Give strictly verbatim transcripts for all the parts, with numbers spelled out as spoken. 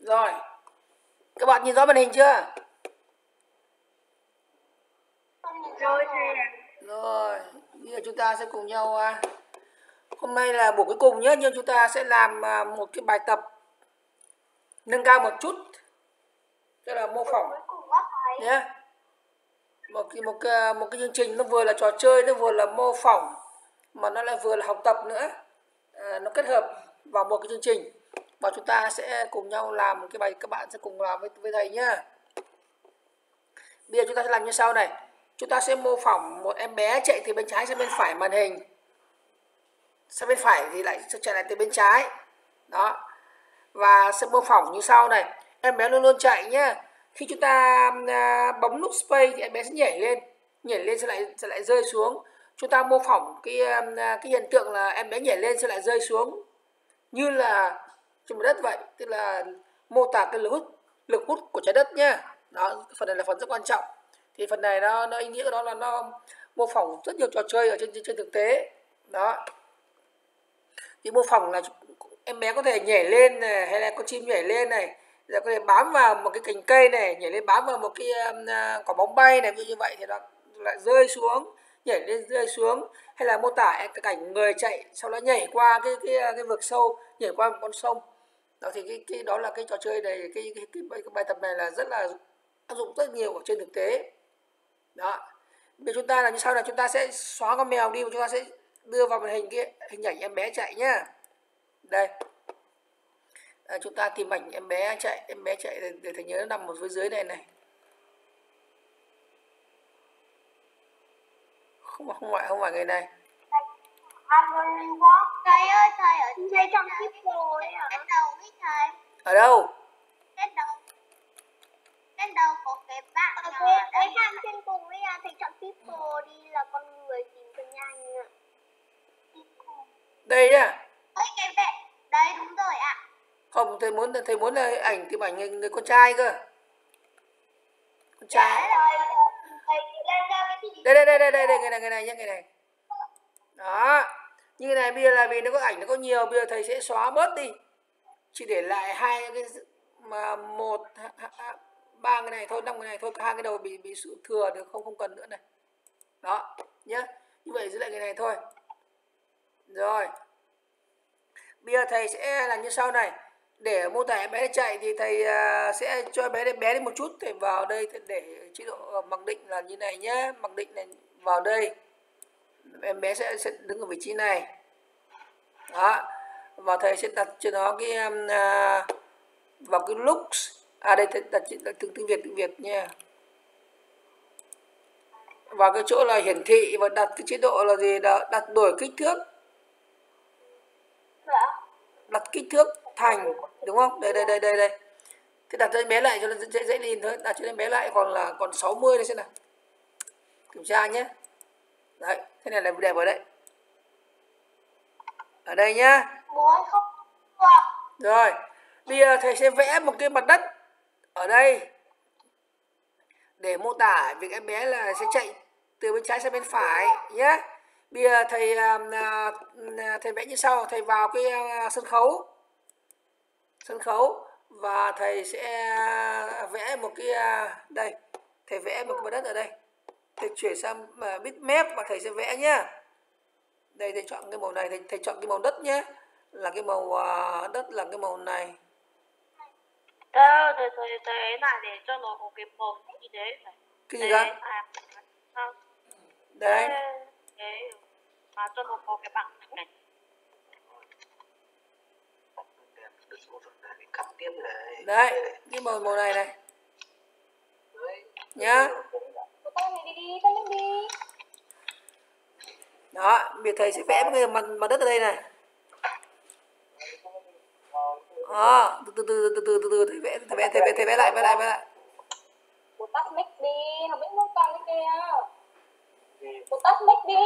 Rồi, các bạn nhìn rõ màn hình chưa? Rồi thầy ạ. Rồi, bây giờ chúng ta sẽ cùng nhau à, hôm nay là buổi cuối cùng nhé, nhưng chúng ta sẽ làm à, một cái bài tập nâng cao một chút, tức là mô phỏng nhé. Một cái một cái, một cái chương trình nó vừa là trò chơi, nó vừa là mô phỏng, mà nó lại vừa là học tập nữa, à, nó kết hợp vào một cái chương trình, và chúng ta sẽ cùng nhau làm một cái bài, các bạn sẽ cùng làm với, với thầy nhá. Bây giờ chúng ta sẽ làm như sau này, chúng ta sẽ mô phỏng một em bé chạy từ bên trái sang bên phải màn hình, sang bên phải thì lại chạy lại từ bên trái đó, và sẽ mô phỏng như sau này. Em bé luôn luôn chạy nhá, khi chúng ta bấm nút space thì em bé sẽ nhảy lên, nhảy lên sẽ lại sẽ lại rơi xuống. Chúng ta mô phỏng cái cái hiện tượng là em bé nhảy lên sẽ lại rơi xuống như là trên mặt đất vậy, tức là mô tả cái lực hút lực hút của trái đất nhá. Đó, phần này là phần rất quan trọng. Thì phần này nó nó ý nghĩa của nó là nó mô phỏng rất nhiều trò chơi ở trên trên thực tế đó. Thì mô phỏng là em bé có thể nhảy lên này, hay là con chim nhảy lên này, rồi có thể bám vào một cái cành cây này, nhảy lên bám vào một cái uh, quả bóng bay này, như vậy thì nó lại rơi xuống, nhảy lên rơi xuống. Hay là mô tả cái cảnh người chạy sau đó nhảy qua cái cái cái vực sâu, nhảy qua một con sông đó. Thì cái cái đó là cái trò chơi này, cái cái, cái, cái, cái bài tập này là rất là áp dụng rất nhiều ở trên thực tế đó. Bây giờ chúng ta là như sau là chúng ta sẽ xóa con mèo đi và chúng ta sẽ đưa vào màn hình cái hình ảnh em bé chạy nhá. Đây, à, chúng ta tìm ảnh em bé chạy, em bé chạy để, để thầy nhớ nó nằm ở phía dưới này này, không không phải không phải người này. Thầy ơi, thầy ở thầy trong clip rồi ạ. Đến đầu với thầy. Ở đâu? Đến đầu. Đến đầu có cái bạn ở cái cái hàng trên cùng ấy à, thầy chọn people đi là con người tìm cho nhanh ạ. Đây nhá. Ơi cái vẽ. Đây đúng rồi ạ. Không, thầy muốn thầy muốn là ảnh tìm ảnh người, người con trai cơ. Con trai. Đây đây đây đây đây đây, người này người này nhá, người này. Đó. Như thế này bây giờ là vì nó có ảnh nó có nhiều, bây giờ thầy sẽ xóa bớt đi. Chỉ để lại hai cái mà một ba cái này thôi, năm cái này thôi, hai cái đầu bị bị sự thừa được, không không cần nữa này. Đó, nhá. Như vậy giữ lại cái này thôi. Rồi. Bây giờ thầy sẽ làm như sau này. Để mô tả em bé chạy thì thầy sẽ cho bé bé đi một chút, thầy vào đây để chế độ mặc định là như này nhé. Mặc định này vào đây, em bé sẽ, sẽ đứng ở vị trí này đó, và thầy sẽ đặt cho nó cái um, uh, vào cái looks, à đây thầy đặt, đặt tiếng tiếng Việt tiếng Việt nha, vào cái chỗ là hiển thị, và đặt cái chế độ là gì đó, đặt đổi kích thước, đặt kích thước thành, đúng không? Đây đây đây đây đây, thế đặt cho em bé lại cho nó dễ dễ nhìn thôi, đặt cho em bé lại còn là còn sáu mươi đây xem nào, kiểm tra nhé. Đấy, thế này là đẹp ở đây, ở đây nhá. Rồi, bây giờ thầy sẽ vẽ một cái mặt đất ở đây để mô tả việc em bé là sẽ chạy từ bên trái sang bên phải nhé. Bây giờ thầy thầy vẽ như sau, thầy vào cái sân khấu sân khấu và thầy sẽ vẽ một cái, đây thầy vẽ một cái mặt đất ở đây, thầy chuyển sang bitmap và thầy sẽ vẽ nhá. Đây thầy chọn cái màu này, thầy, thầy chọn cái màu đất nhé, là cái màu uh, đất là cái màu này. Ờ, thầy thầy thầy này để cho nó có cái màu như thế này. Cái gì đó? À, đấy. Đấy, mà cho nó có cái bằng này. Đấy, cái màu màu này này. Nhá. Đó, bây giờ thầy sẽ vẽ một cái mặt, mặt đất ở đây này. Đó, từ từ từ từ từ từ từ thầy vẽ thầy vẽ thầy vẽ thầy vẽ lại vẽ lại vẽ lại. Cô tắt mic đi, không biết muốn con cái kia. Cô tắt mic đi.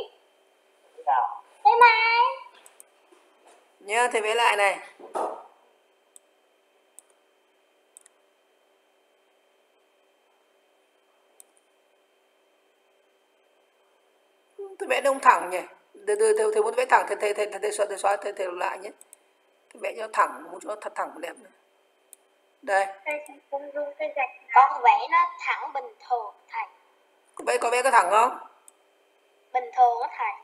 Thế này. Nhá, thầy vẽ lại này. Tôi vẽ đông thẳng nhỉ. Từ từ thầy, thầy muốn vẽ thẳng, thầy thầy thầy thầy xóa thầy xóa thầy thầy lại nhé. Thầy vẽ cho thẳng, muốn cho nó thật thẳng đẹp nữa. Đây, Thầy cũng dùng cái gạch. Con vẽ nó thẳng bình thường thầy. có vẽ có vẽ có thẳng không? Bình thường á thầy.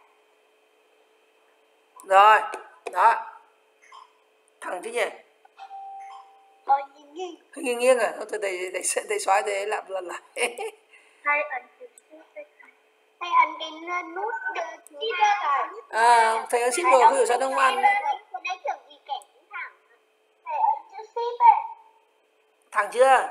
Rồi, đó. Thẳng chứ nhỉ? Hơi nghiêng nghiêng. Hơi nghiêng nghiêng à? Thôi thầy thầy thầy, thầy xóa thế làm lần lại. Thầy ấn chữ shift thầy. Thầy ấn cái nút thứ hai thầy. À, thầy ấn ship rồi, không hiểu sao nó không ăn. Cái đấy kiểu gì kẻ cũng thẳng. Thầy ấn chữ shift ấy. Thẳng chưa?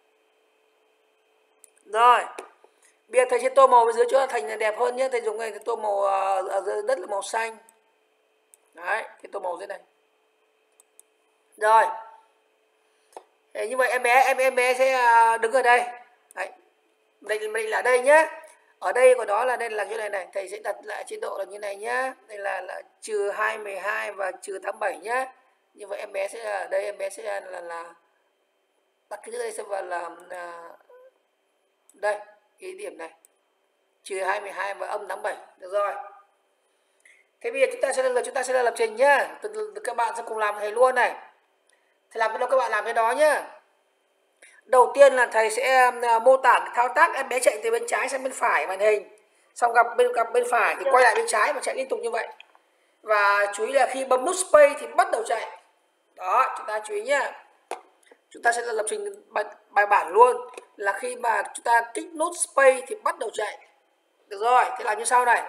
Rồi. Bây giờ thầy sẽ tô màu bên dưới chỗ thành là đẹp hơn nhé. Thầy dùng này tô màu ở dưới đất là màu xanh. Đấy, cái tô màu dưới này. Rồi. Thế như vậy em bé em em bé sẽ đứng ở đây. Đấy. Mình mình là ở đây nhé. Ở đây của đó là đây là chỗ này này, thầy sẽ đặt lại chế độ là như này nhá. Đây là, là trừ hai mười hai và trừ tám mươi bảy nhá. Như vậy em bé sẽ ở đây, em bé sẽ là là đặt cái đây sẽ vào là, là đây, cái điểm này. Trừ hai mười hai và âm tám mươi bảy. Được rồi. Thế bây giờ chúng ta sẽ là chúng ta sẽ là lập trình nhá. Các bạn sẽ cùng làm thầy luôn này. Thầy làm cái đó các bạn làm cái đó nhá. Đầu tiên là thầy sẽ mô tả thao tác em bé chạy từ bên trái sang bên phải màn hình. Xong gặp bên gặp bên phải thì quay lại bên trái và chạy liên tục như vậy. Và chú ý là khi bấm nút space thì bắt đầu chạy. Đó, chúng ta chú ý nhá. Chúng ta sẽ lập trình bài, bài bản luôn. Là khi mà chúng ta kích nút space thì bắt đầu chạy. Được rồi, thế làm như sau này.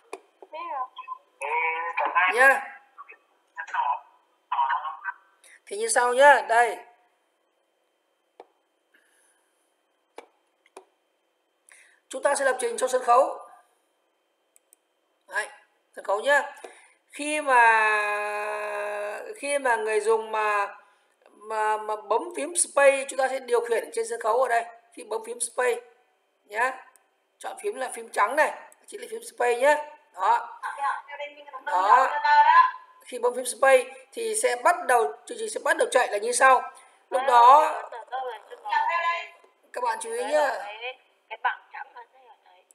Nhá. Thì như sau nhá, đây. Chúng ta sẽ lập trình cho sân khấu. Đấy, sân khấu nhá. Khi mà khi mà người dùng mà mà mà bấm phím space, chúng ta sẽ điều khiển trên sân khấu ở đây. Khi bấm phím space nhá. Chọn phím là phím trắng này, chỉ là phím space nhé. Đó. Đó. Khi bấm phím space thì sẽ bắt đầu chương trình sẽ bắt đầu chạy là như sau. Lúc đó các bạn chú ý nhá. Cái bảng trắng ở đây ở đấy.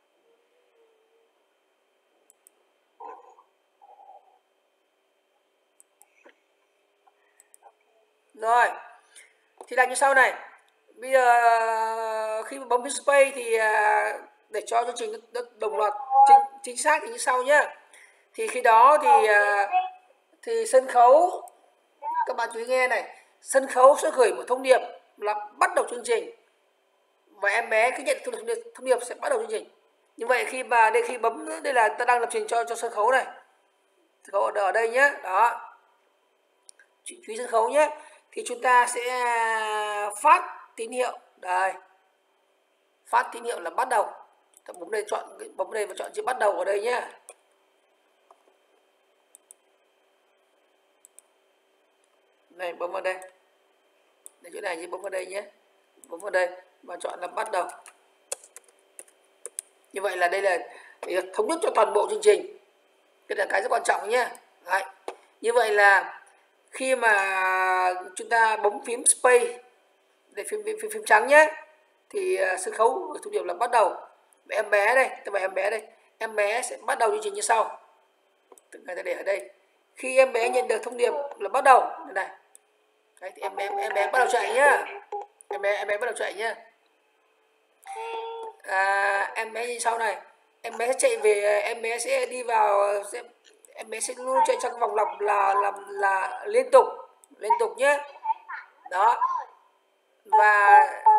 Rồi. Thì làm như sau này. Bây giờ khi bấm phím space thì để cho chương trình nó đồng loạt chính, chính xác thì như sau nhá. Thì khi đó thì thì sân khấu, các bạn chú ý nghe này, sân khấu sẽ gửi một thông điệp là bắt đầu chương trình. Và em bé khi nhận thông điệp, thông điệp sẽ bắt đầu chương trình. Như vậy khi mà đây khi bấm, đây là ta đang lập trình cho cho sân khấu này. Sân khấu ở đây nhé, đó. Chú ý sân khấu nhé. Thì chúng ta sẽ phát tín hiệu, đây. Phát tín hiệu là bắt đầu. Ta bấm đây chọn bấm đây và chọn chữ bắt đầu ở đây nhé. Này bấm vào đây. Để chỗ này thì bấm vào đây nhé. Bấm vào đây và chọn là bắt đầu. Như vậy là đây là để thống nhất cho toàn bộ chương trình. Đây là cái rất quan trọng nhé. Đấy. Như vậy là khi mà chúng ta bấm phím space để phím phím, phím trắng nhé, thì uh, sân khấu thông điệp là bắt đầu. Và em bé đây, tôi vào em bé đây, em bé sẽ bắt đầu chương trình như sau. Tất cả ta để ở đây. Khi em bé nhận được thông điệp là bắt đầu, đây này. Đấy, thì em bé em bé bắt đầu chạy nhá. Em bé em bé bắt đầu chạy nhá. À, em bé như sau này, em bé sẽ chạy về, em bé sẽ đi vào, sẽ, em bé sẽ luôn chạy trong vòng lặp là là là liên tục liên tục nhé. Đó. Và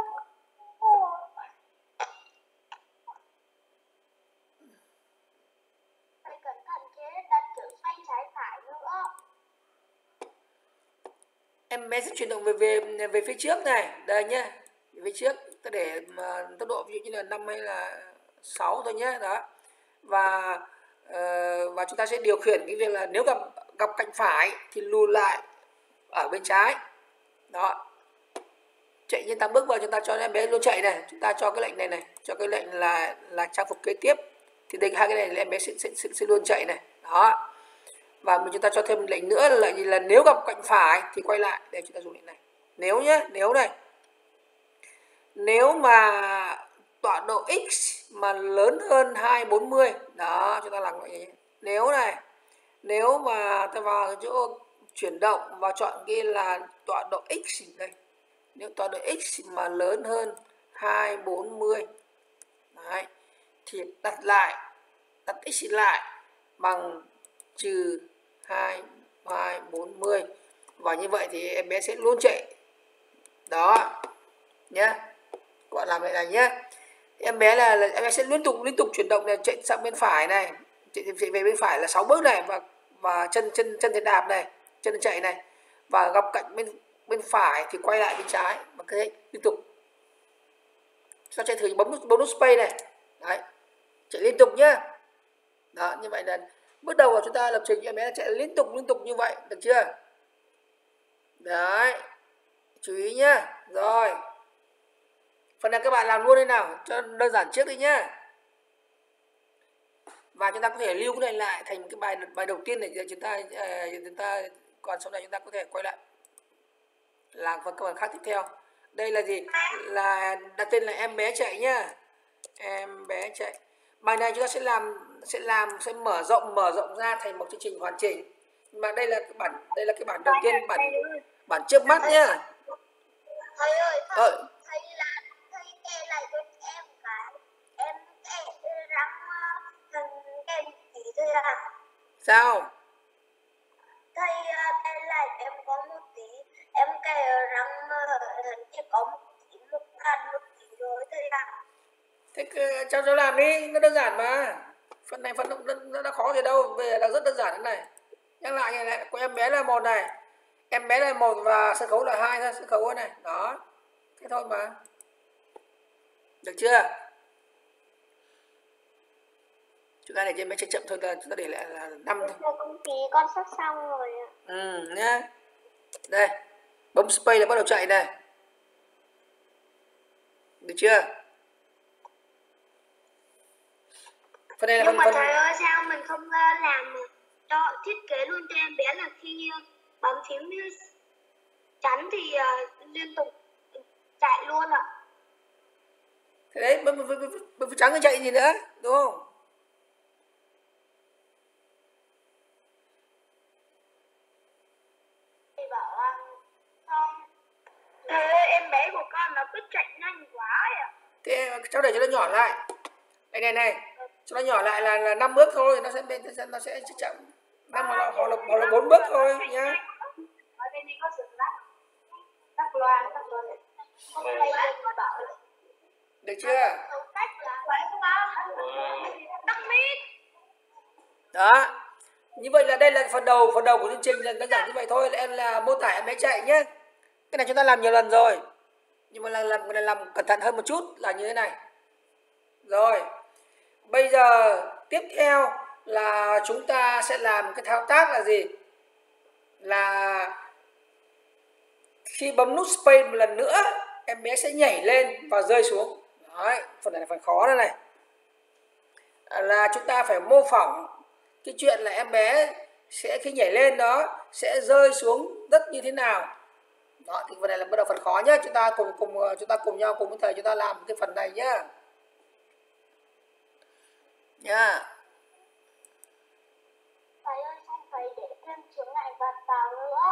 em bé sẽ chuyển động về về về phía trước này, đây nhé, về phía trước, ta để mà tốc độ ví dụ như là năm hay là sáu thôi nhé, đó. Và uh, và chúng ta sẽ điều khiển cái việc là nếu gặp gặp cạnh phải thì lùi lại ở bên trái, đó. Chạy như tám bước vào, chúng ta cho em bé luôn chạy này, chúng ta cho cái lệnh này này, cho cái lệnh là là trang phục kế tiếp, thì đây hai cái này là em bé sẽ, sẽ, sẽ, sẽ luôn chạy này, đó. Và mình chúng ta cho thêm lệnh nữa là lệnh là nếu gặp cạnh phải thì quay lại, để chúng ta dùng lệnh này. Nếu nhé, nếu này, nếu mà tọa độ x mà lớn hơn hai trăm bốn mươi, đó, chúng ta làm vậy nhé. Nếu này, nếu mà ta vào chỗ chuyển động và chọn cái là tọa độ x đây, nếu tọa độ x mà lớn hơn hai bốn mươi. Đấy, thì đặt lại, đặt x lại bằng trừ hai, hai, bốn mươi. Và như vậy thì em bé sẽ luôn chạy. Đó nhá. Các bạn làm lại này nhé. Em bé là, là em bé sẽ liên tục liên tục chuyển động này, chạy sang bên phải này, chạy, chạy về bên phải là sáu bước này, và và chân chân chân thì đạp này, chân chạy này, và gặp cạnh bên bên phải thì quay lại bên trái, và cái liên tục. Cho chạy thử bấm bấm nút space này. Đấy, chạy liên tục nhá. Đó, như vậy là bước đầu là chúng ta lập trình cho em bé chạy liên tục liên tục như vậy, được chưa? Đấy, chú ý nhá. Rồi, phần này các bạn làm luôn đây nào, cho đơn giản trước đi nhá. Và chúng ta có thể lưu cái này lại thành cái bài bài đầu tiên để chúng ta uh, chúng ta còn sau này chúng ta có thể quay lại làm phần câu khác tiếp theo. Đây là gì? Là đặt tên là em bé chạy nhá. Em bé chạy. Bài này chúng ta sẽ làm sẽ làm sẽ mở rộng mở rộng ra thành một chương trình hoàn chỉnh. Mà đây là cái bản đây là cái bản đầu tiên, bản bản trước mắt nhá. Thầy ơi, thầy, Ờ. thầy là thầy kể lại cho em cái em kể răng thằng em chỉ thôi à. Sao? Thầy kể lại em có một tí, em kể răng chỉ có một tí, một căn một tí rồi thầy à. Thế cháu cháu làm đi, nó đơn giản mà. Phần này phần nó, nó đã khó gì đâu, về là rất đơn giản thế này. Nhắc lại này, này của em bé là một này, em bé là một và sân khấu là hai thôi, sân khấu này, đó, thế thôi mà, được chưa? Chúng ta để cho em bé chậm chậm thôi, là chúng ta để lại là năm thôi. Công tí con sắp xong rồi ạ. Ừ nhá. Đây, bấm space là bắt đầu chạy này, được chưa? Phần này là Nhưng phần, mà phần... thầy ơi, sao mình không uh, làm cho thiết kế luôn cho em bé là khi uh, bấm phím chắn thì uh, liên tục chạy luôn ạ. Thế đấy, bấm, bấm, bấm, bấm trắng cái chạy gì nữa, đúng không? Thầy bảo là không. Thầy ơi, em bé của con nó cứ chạy nhanh quá ấy ạ. Thế cháu để cho nó nhỏ lại. Đây này này, cho nó nhỏ lại là là năm bước thôi, nó sẽ nó sẽ nó sẽ chậm. Năm hoặc là hoặc là, hoặc là bốn bước thôi nhá. Ở bên này có sự lắc. Lắc loa, lắc loa. Được chưa? Đó. Như vậy là đây là phần đầu, phần đầu của chương trình là đơn giản như vậy thôi, là em là mô tả em bé chạy nhé. Cái này chúng ta làm nhiều lần rồi. Nhưng mà là làm làm cẩn thận hơn một chút là như thế này. Rồi. Bây giờ tiếp theo là chúng ta sẽ làm cái thao tác là gì? Là khi bấm nút space một lần nữa, em bé sẽ nhảy lên và rơi xuống. Đấy, phần này là phần khó đây này. Là chúng ta phải mô phỏng cái chuyện là em bé sẽ khi nhảy lên đó sẽ rơi xuống đất như thế nào. Đó, thì phần này là bắt đầu phần khó nhé. Chúng ta cùng cùng chúng ta cùng nhau cùng với thầy chúng ta làm cái phần này nhá. Nha. Thầy ơi, không phải để thêm chướng ngại vật vào nữa.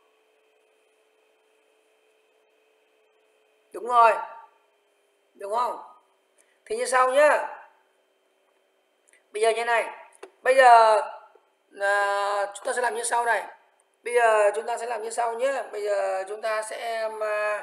Đúng rồi. Đúng không? Thì như sau nhá. Bây giờ như này. Bây giờ à, chúng ta sẽ làm như sau này. Bây giờ chúng ta sẽ làm như sau nhé. Bây giờ chúng ta sẽ mà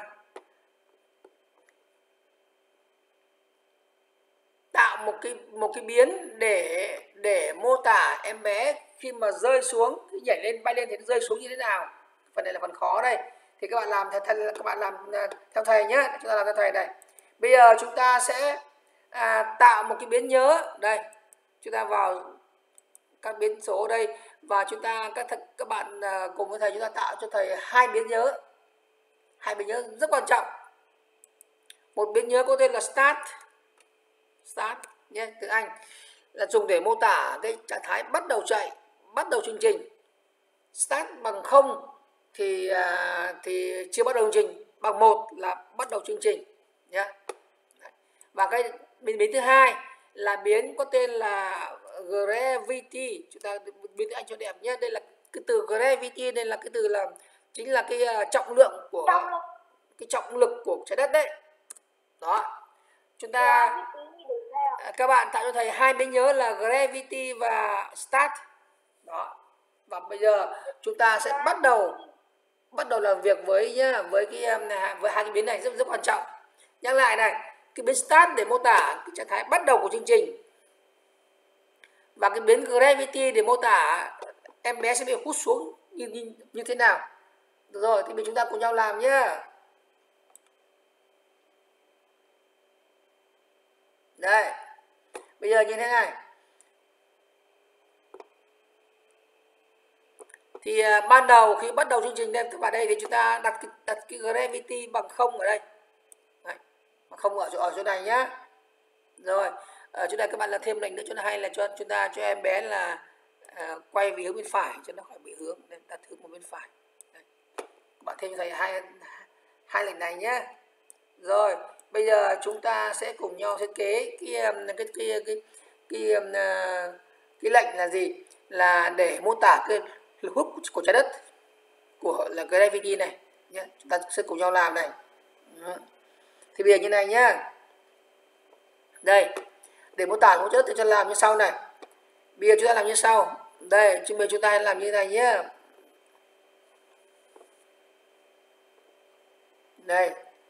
tạo một cái một cái biến để để mô tả em bé khi mà rơi xuống, khi nhảy lên bay lên thì nó rơi xuống như thế nào. Phần này là phần khó đây. Thì các bạn làm theo thầy, các bạn làm theo thầy nhé. Chúng ta làm theo thầy này. Bây giờ chúng ta sẽ à, tạo một cái biến nhớ đây. Chúng ta vào các biến số ở đây và chúng ta các các bạn à, cùng với thầy chúng ta tạo cho thầy hai biến nhớ. Hai biến nhớ rất quan trọng. Một biến nhớ có tên là start. Start nhé, tiếng Anh là dùng để mô tả cái trạng thái bắt đầu chạy, bắt đầu chương trình. Start bằng không thì à, thì chưa bắt đầu chương trình, bằng một là bắt đầu chương trình nhé. Và cái biến biến thứ hai là biến có tên là gravity. Chúng ta biến tiếng Anh cho đẹp nhé. Đây là cái từ gravity, đây là cái từ là chính là cái uh, trọng lượng của cái trọng lực của trái đất đấy. Đó, chúng ta à, các bạn tạo cho thầy hai biến nhớ là gravity và start. Đó, và bây giờ chúng ta sẽ bắt đầu bắt đầu làm việc với nhá, với cái với hai cái biến này rất rất quan trọng. Nhắc lại này, cái biến start để mô tả cái trạng thái bắt đầu của chương trình, và cái biến gravity để mô tả em bé sẽ bị hút xuống như như, như thế nào. Được rồi, thì mình chúng ta cùng nhau làm nhé. Đây, bây giờ như thế này. Thì uh, ban đầu khi bắt đầu chương trình đem vào đây thì chúng ta đặt cái, đặt cái gravity bằng không ở đây. Đấy, bằng không ở chỗ ở chỗ này nhá. Rồi, ở chỗ này các bạn làm thêm lệnh nữa cho nó hay là cho chúng ta cho em bé là uh, quay về hướng bên phải cho nó khỏi bị hướng, nên đặt hướng một bên phải. Đây. Các bạn thêm cho thầy hai hai lệnh này nhé. Rồi, bây giờ chúng ta sẽ cùng nhau thiết kế cái cái cái cái cái cái, cái, cái lệnh là gì? Là để mô tả cái lực hút của trái đất của là gravity này nhé. Chúng ta sẽ cùng nhau làm này. Thì bây giờ như này nhá. Đây, để mô tả của trái đất thì chúng ta làm như sau này. Bây giờ chúng ta làm như sau. Đây, chúng mình chúng ta làm như này nhé. Đây.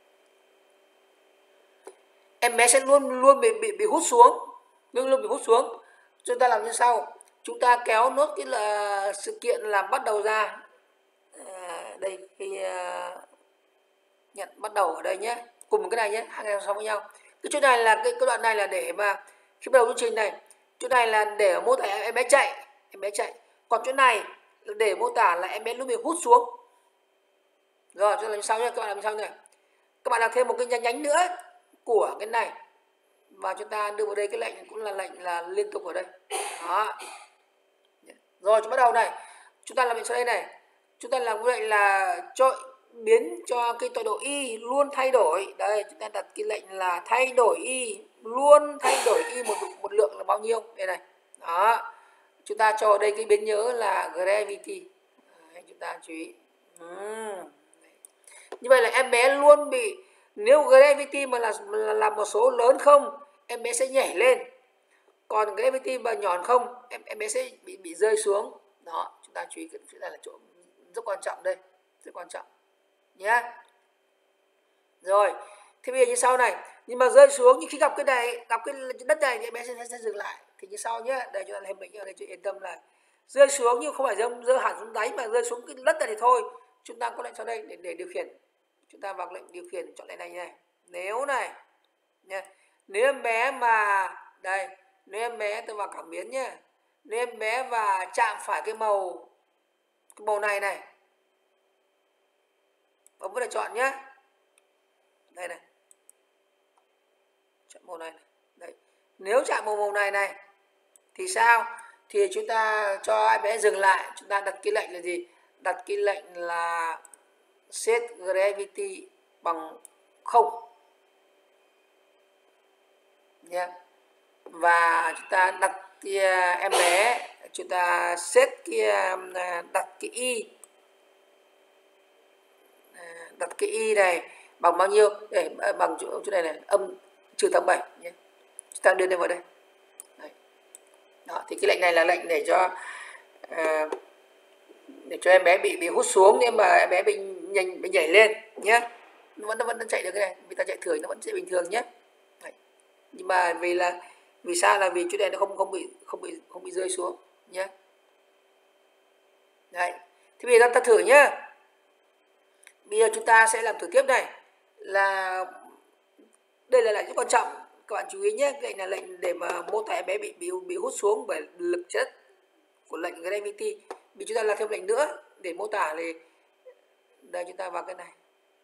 Em bé sẽ luôn luôn bị bị bị hút xuống, luôn luôn bị hút xuống. Chúng ta làm như sau. Chúng ta kéo nốt cái là sự kiện làm bắt đầu ra. À, đây cái uh, nhận bắt đầu ở đây nhé, cùng một cái này nhé, hai cái so với nhau. Cái chỗ này là cái, cái đoạn này là để mà khi bắt đầu chương trình này, chỗ này là để mô tả em bé chạy, em bé chạy. Còn chỗ này là để mô tả là em bé luôn bị hút xuống. Rồi, chúng ta làm sao nhé, các bạn làm sao này. Các bạn làm thêm một cái nhánh nhánh nữa của cái này và chúng ta đưa vào đây cái lệnh cũng là lệnh là liên tục ở đây. Đó. Rồi chúng bắt đầu này, chúng ta làm lệnh sau đây này, chúng ta làm cái lệnh là cho biến cho cái tọa độ y luôn thay đổi. Đây, chúng ta đặt cái lệnh là thay đổi y, luôn thay đổi y một một lượng là bao nhiêu đây này. Đó, chúng ta cho đây cái biến nhớ là gravity. Đấy, chúng ta chú ý. Uhm. Như vậy là em bé luôn bị, nếu gravity mà là, là, là một số lớn không, em bé sẽ nhảy lên. Còn gravity mà nhọn không, em em bé sẽ bị bị rơi xuống. Đó, chúng ta chú ý cái chỗ này là chỗ rất quan trọng đây, rất quan trọng nhé. Rồi, thế bây giờ như sau này, nhưng mà rơi xuống nhưng khi gặp cái này, gặp cái đất này thì em bé sẽ, sẽ dừng lại. Thì như sau nhé, đây chúng ta thêm mình ở đây cho yên tâm là rơi xuống nhưng không phải rơi, rơi hẳn xuống đáy mà rơi xuống cái đất này thì thôi. Chúng ta có lệnh sau đây để, để điều khiển. Chúng ta vào lệnh điều khiển chọn lệnh này này. Nếu này nha, nếu em bé mà đây, nếu em bé tôi vào cảm biến nhé, nếu em bé và chạm phải cái màu cái màu này này, bấm vào đây chọn nhé. Đây này, chọn màu này, này. Đấy. Nếu chạm màu màu này này thì sao? Thì chúng ta cho em bé dừng lại. Chúng ta đặt cái lệnh là gì? Đặt cái lệnh là set gravity bằng không nhé. Và chúng ta đặt cái em bé, chúng ta set cái đặt cái y, đặt cái y này bằng bao nhiêu? Để bằng chỗ, chỗ này này âm trừ tám bảy nhé. Chúng ta đưa lên vào đây. Đấy. Đó, thì cái lệnh này là lệnh để cho uh, để cho em bé bị bị hút xuống, nhưng mà em bé bị nhảy, bị nhảy lên nhé. Nó vẫn nó vẫn chạy được cái này, vì ta chạy thử nó vẫn chạy bình thường nhé. Đấy. Nhưng mà vì là vì sao là vì chỗ này nó không không bị không bị không bị rơi xuống nhé. Đấy. Thì bây giờ ta thử nhá. Bây giờ chúng ta sẽ làm thử tiếp này, là đây là lệnh rất quan trọng, các bạn chú ý nhé. Lệnh là lệnh để mà mô tả em bé bị bị bị hút xuống bởi lực chất của lệnh gravity. Vì chúng ta làm thêm lệnh nữa để mô tả thì đây chúng ta vào cái này.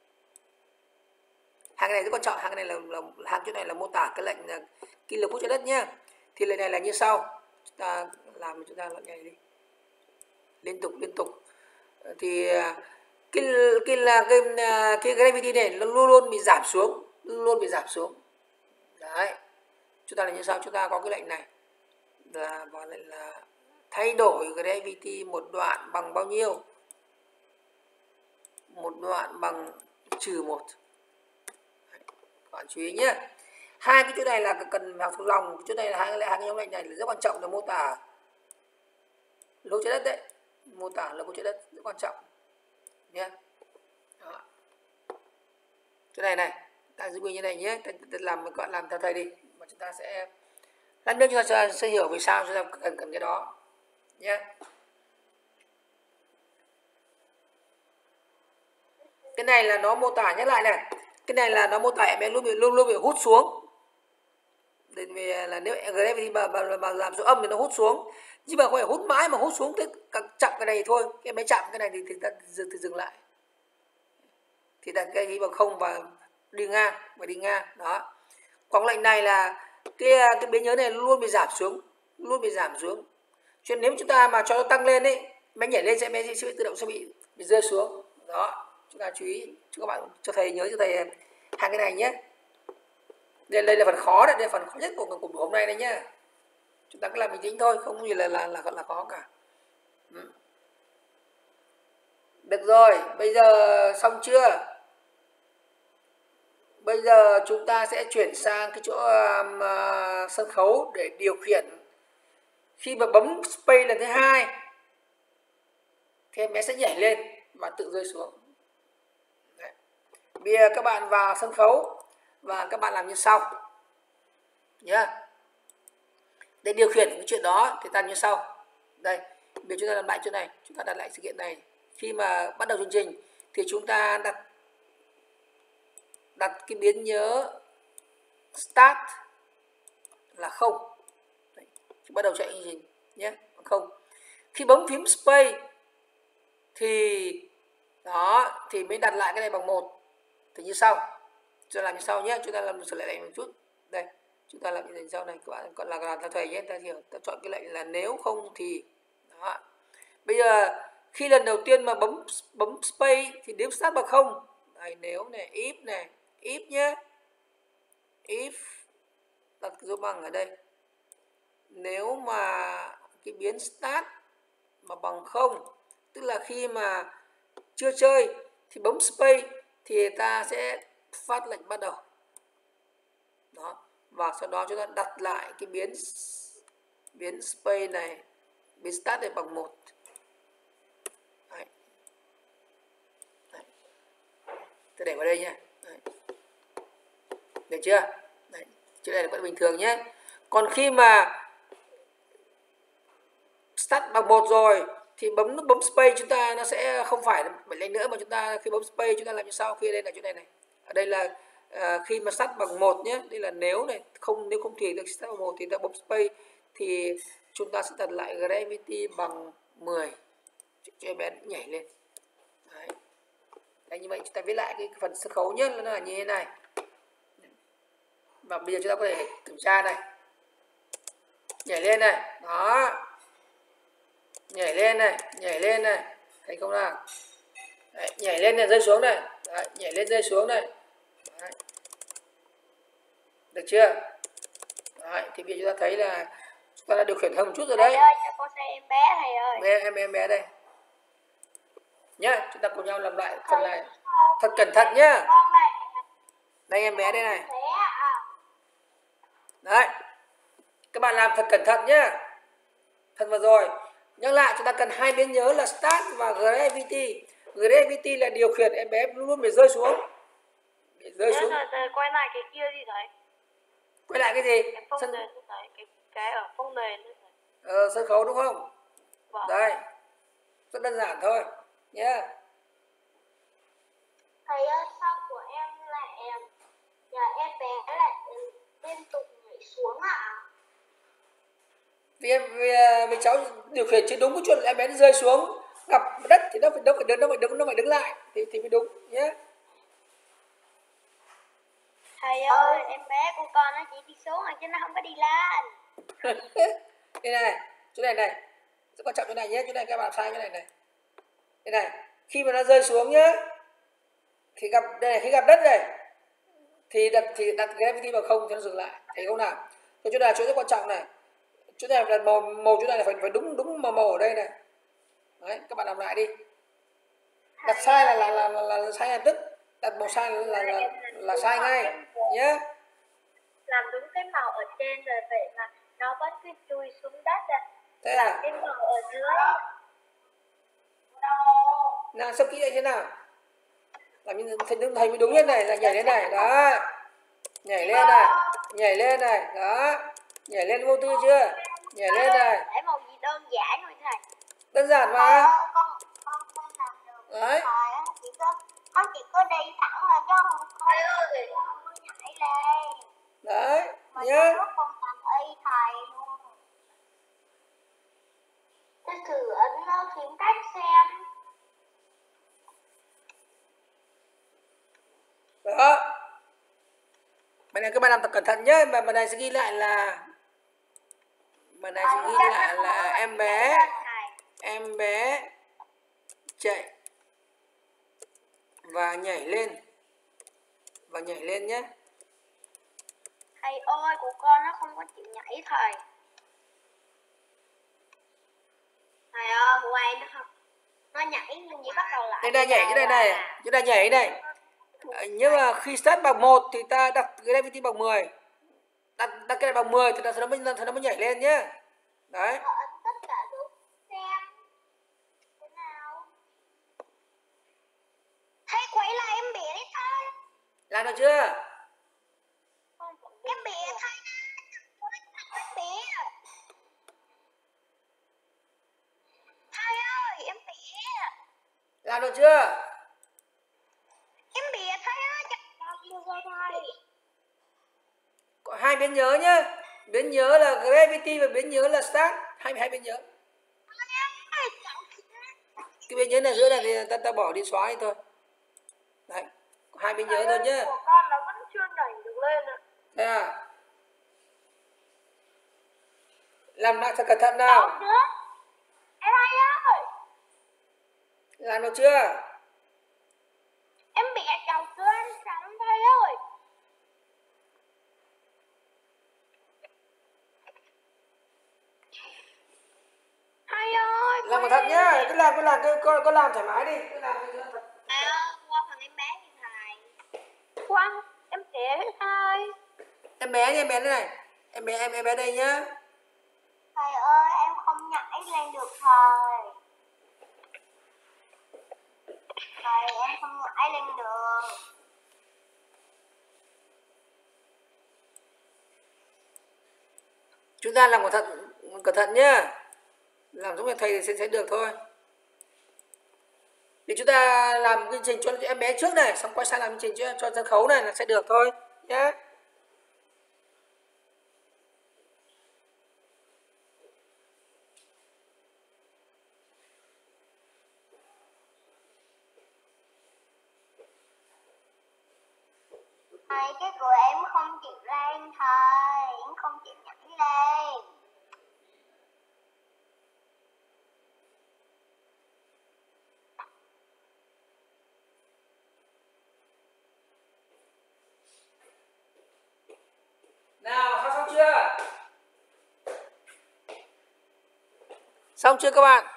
Hàng này rất quan trọng, hàng này là, là hàng chỗ này là mô tả cái lệnh là cái lực hút trái đất nhé. Thì lệnh này là như sau, chúng ta làm chúng ta lệnh này đi liên tục liên tục. Thì cái cái là cái, cái gravity này nó luôn luôn bị giảm xuống, luôn luôn bị giảm xuống. Đấy, chúng ta là như sau, chúng ta có cái lệnh này là vào lệnh là thay đổi gravity một đoạn bằng bao nhiêu, một đoạn bằng trừ một. Các bạn chú ý nhé. Hai cái chỗ này là cần học thuộc lòng, chỗ này là hai, hai cái nhóm lệnh này là rất quan trọng, là mô tả lô trái đất đấy, mô tả là lô trái đất rất quan trọng nhé. Đó. Chỗ này này ta giữ nguyên như này nhé, ta, ta làm các bạn làm theo thầy đi, mà chúng ta sẽ lát nữa chúng ta sẽ hiểu vì sao chúng ta cần cần cái đó nhé. Cái này là nó mô tả, nhắc lại này, cái này là nó mô tả em bé luôn bị luôn luôn bị hút xuống. Vì là nếu gravity mà, mà, mà làm số âm thì nó hút xuống, nhưng mà không phải hút mãi mà hút xuống tới chậm cái này thôi, cái bé chậm cái này thì, thì ta dừng, thì dừng lại, thì đặt cái bằng không và đi ngang và đi ngang đó. Còn lệnh này là cái cái biến nhớ này luôn bị giảm xuống, luôn bị giảm xuống. Cho nên nếu chúng ta mà cho nó tăng lên ấy, bé nhảy lên sẽ bé sẽ bị tự động sẽ bị bị rơi xuống đó. Chúng ta chú ý cho các bạn, cho thầy nhớ cho thầy hai cái này nhé. Đây, đây là phần khó đấy, đây là phần khó nhất của của buổi hôm nay đấy nhá. Chúng ta cứ làm bình tĩnh thôi, không gì là là là là khó cả. Ừ. Được rồi, bây giờ xong chưa? Bây giờ chúng ta sẽ chuyển sang cái chỗ um, uh, sân khấu để điều khiển. Khi mà bấm space lần thứ hai thì em bé sẽ nhảy lên và tự rơi xuống. Đấy. Bây giờ các bạn vào sân khấu và các bạn làm như sau nhé. Để điều khiển cái chuyện đó thì ta như sau. Đây, bây giờ chúng ta làm lại chỗ này, chúng ta đặt lại sự kiện này. Khi mà bắt đầu chương trình thì chúng ta đặt đặt cái biến nhớ start là không. Đấy, khi bắt đầu chạy chương trình nhé, không. Khi bấm phím space thì đó thì mới đặt lại cái này bằng một. Thì như sau. Chúng ta làm như sau nhé, chúng ta làm sửa lại một chút. Đây, chúng ta làm như sau này, các bạn còn là làm theo thầy nhé, ta hiểu, ta chọn cái lệnh là nếu không thì đó. Bây giờ khi lần đầu tiên mà bấm bấm space thì đếm start bằng không. Đây, nếu này, if này, if nhé, if đặt dấu bằng ở đây. Nếu mà cái biến start mà bằng không, tức là khi mà chưa chơi thì bấm space thì ta sẽ phát lệnh bắt đầu đó, và sau đó chúng ta đặt lại cái biến biến space này, biến start này bằng một. Đấy. Đấy. Tôi để vào đây nha. Đấy. Được chưa? Đấy. Chỗ này là vẫn bình thường nhé. Còn khi mà start bằng một rồi thì bấm nút bấm space chúng ta nó sẽ không phải bảy lệnh nữa, mà chúng ta khi bấm space chúng ta làm như sau. Khi đây là chỗ này này, ở đây là à, khi mà start bằng một nhé, đây là nếu này, không nếu không thì được start bằng một thì ta bấm space thì chúng ta sẽ đặt lại gravity bằng mười cho em bé nhảy lên. Đấy. Đấy, như vậy chúng ta viết lại cái phần sân khấu nhé, nó là như thế này. Và bây giờ chúng ta có thể kiểm tra này, nhảy lên này, đó, nhảy lên này, nhảy lên này, thấy không nào? Đấy, nhảy lên này, rơi xuống này. Đấy, nhảy lên rơi xuống này. Đấy. Được chưa? Đấy, thì bây giờ chúng ta thấy là chúng ta đã điều khiển hơn một chút rồi đấy. Thầy ơi, cho con xem em bé thầy ơi. Bé, em em bé đây. Nhá, chúng ta cùng nhau làm lại phần này. Thật cẩn thận nhá. Đây em bé đây này. Đấy. Các bạn làm thật cẩn thận nhá. Thật vào rồi. Nhắc lại, chúng ta cần hai biến nhớ là start và gravity. Gravity là điều khiển em bé luôn luôn bị rơi xuống. Bị rơi xuống. Rồi, rồi, quay lại cái kia đi thầy. Quay lại cái gì? Cái phông Sân... nền nữa thầy. Cái, cái ở phông nền nữa thầy. Ờ, sân khấu đúng không? Vâng. Đây. Rất đơn giản thôi. Nhé. Yeah. Thầy ơi, sau của em lại giờ em bé lại liên tục nhảy xuống ạ. Vì em vì, vì cháu điều khiển chứ đúng cái chuyện là em bé nó rơi xuống gặp đất thì nó phải nó phải đứng nó phải đứng nó phải đứng lại thì thì mới đúng nhé. Thầy ơi, em bé của con nó chỉ đi xuống rồi chứ nó không có đi lên. Đây này, chỗ này này, rất quan trọng chỗ này nhé, chỗ này các bạn sai cái này này. Đây này, khi mà nó rơi xuống nhé, thì gặp đây này, khi gặp đất này thì đặt thì đặt gravity vào không cho nó dừng lại, thấy không nào? Cái chỗ này là chỗ rất quan trọng này. Chỗ này là màu màu chỗ này là phải phải đúng đúng màu màu ở đây này. Đấy, các bạn làm lại đi. Đặt sai là là là, là, là, là sai là tức. đặt màu sai là là, là sai ngay nhé. Làm đúng cái màu ở trên rồi vậy mà nó vẫn cứ chui xuống đất à. Thế Làm à? cái màu ở dưới. Nào sắp kỹ lại thế nào? Làm như thầy, thầy mới đúng nhất này, là nhảy lên này, đó. Nhảy lên này, nhảy lên này, đó. Nhảy lên vô tư chưa? Nhảy lên này. Để màu gì đơn giản rồi thầy. Đơn giản Thầy mà. ơi, con con con làm được. Đấy. Thầy á, chỉ có con chỉ có đi thẳng là cho không có không có nhảy lên. Đấy, Mà nhớ. lúc con làm y thầy luôn. Tôi thử ấn nó kiếm cách xem. Đó. Bài này các bạn làm tập cẩn thận nhé. Bài bài này sẽ ghi lại là bài này sẽ ghi lại là em bé em bé chạy và nhảy lên và nhảy lên nhé. Thầy ơi, của con nó không có chịu nhảy thầy. Thầy ơi, của em nó không. Nó nhảy nhưng chỉ bắt đầu lại. Đây đây nhảy cái này này, chúng ta nhảy này. Nhưng mà khi start bằng một thì ta đặt gravity bằng mười. Đặt, đặt cái này bằng mười thì nó mới nó mới nhảy lên nhé. Đấy. Ấn tất cả đúng xem. Thế nào? Thầy quay lại em bé đi thầy. Làm được chưa? Em bé thầy. Em bé. Thầy ơi, em bé. Làm được chưa? Em bé thầy ơi, chẳng được rồi thầy. Có hai biến nhớ nhá. Biến nhớ là gravity và biến nhớ là start. Hai hai biến nhớ. Cái biến nhớ này giữa này thì ta, ta bỏ đi xóa đi thôi. Đấy, có hai biến nhớ thôi nhá. Của con nó vẫn chưa nhảy được lên ạ. Thế à? Làm lại thật cẩn thận nào. Em hay ơi. Làm được chưa? Em bị chồng cứ ăn sẵn thầy ơi. Thầy ơi. Làm cẩn thận nhá. Cứ làm cứ làm cứ có, có làm thoải mái đi. Cứ làm cứ làm thật. Thầy ơi, qua phần em bé đi thầy. Quăng em trẻ thầy. Em bé nha, em bé đây này. Em bé em em bé đây nhá. Thầy ơi, em không nhảy lên được thầy. Thầy, em không nhảy lên được. Chúng ta làm cẩn thận cẩn thận nhá. Làm giống như thầy thì sẽ sẽ được thôi. Thì chúng ta làm quy trình cho em bé trước này, xong quay sang làm quy trình cho, cho sân khấu này là sẽ được thôi nhé. Thầy, cái của em không chịu lên thầy, em không chịu nhảy lên. Nào, xong chưa? Xong chưa các bạn?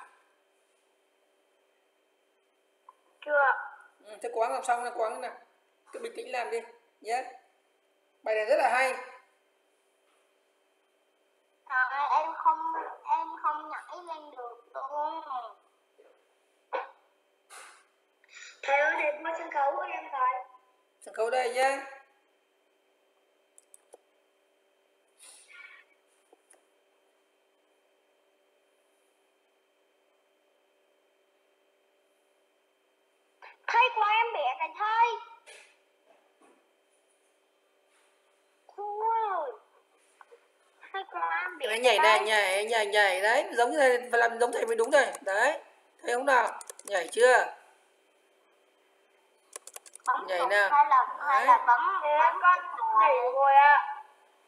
Chưa. Ừ, thế cố gắng làm xong, cố gắng nào. Cứ bình tĩnh làm đi nhé. Bài này rất là hay. Thầy, em không em không nhảy lên được luôn. Thầy ơi, thầy qua sân khấu của em thầy. Sân khấu đây nhé. Thầy, qua em bé này thầy. Wow. Thầy qua em bé Cái nhảy này, nhảy nhảy nhảy đấy, giống như thầy phải làm giống thầy mới đúng rồi. Đấy. Thấy không nào? Nhảy chưa? Bấm Nhảy chuột nào. hai lần, hay là bấm bấm con nhảy rồi ạ.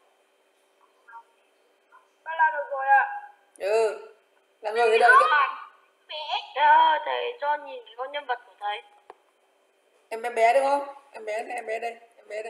Con làm được rồi ạ. Ừ. Làm rồi thì đợi cho. Ờ, thầy cho nhìn con nhân vật của thầy. Em bé bé đúng không? Em bé này, em bé đây, em bé đây.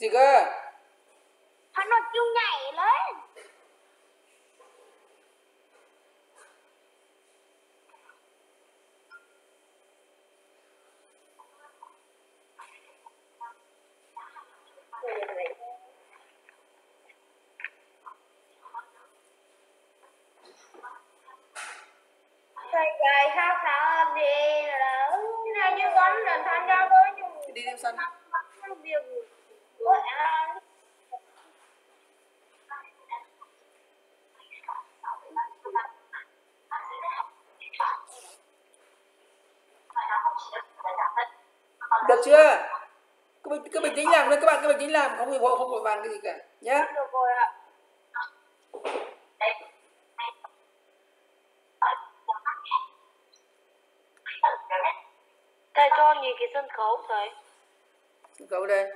Gì cơ? Hắn nó kêu nhảy lên. Thầy dạy sao sao đi là này như con là tham gia với chúng Đi đi sân. việc của em. Được chưa? Cứ bình, cứ bình tĩnh làm thôi các bạn, cứ bình tĩnh làm, không vội không vội vàng cái gì cả nhé. Được rồi ạ. Thầy cho nhìn cái sân khấu thầy. Sân khấu đây.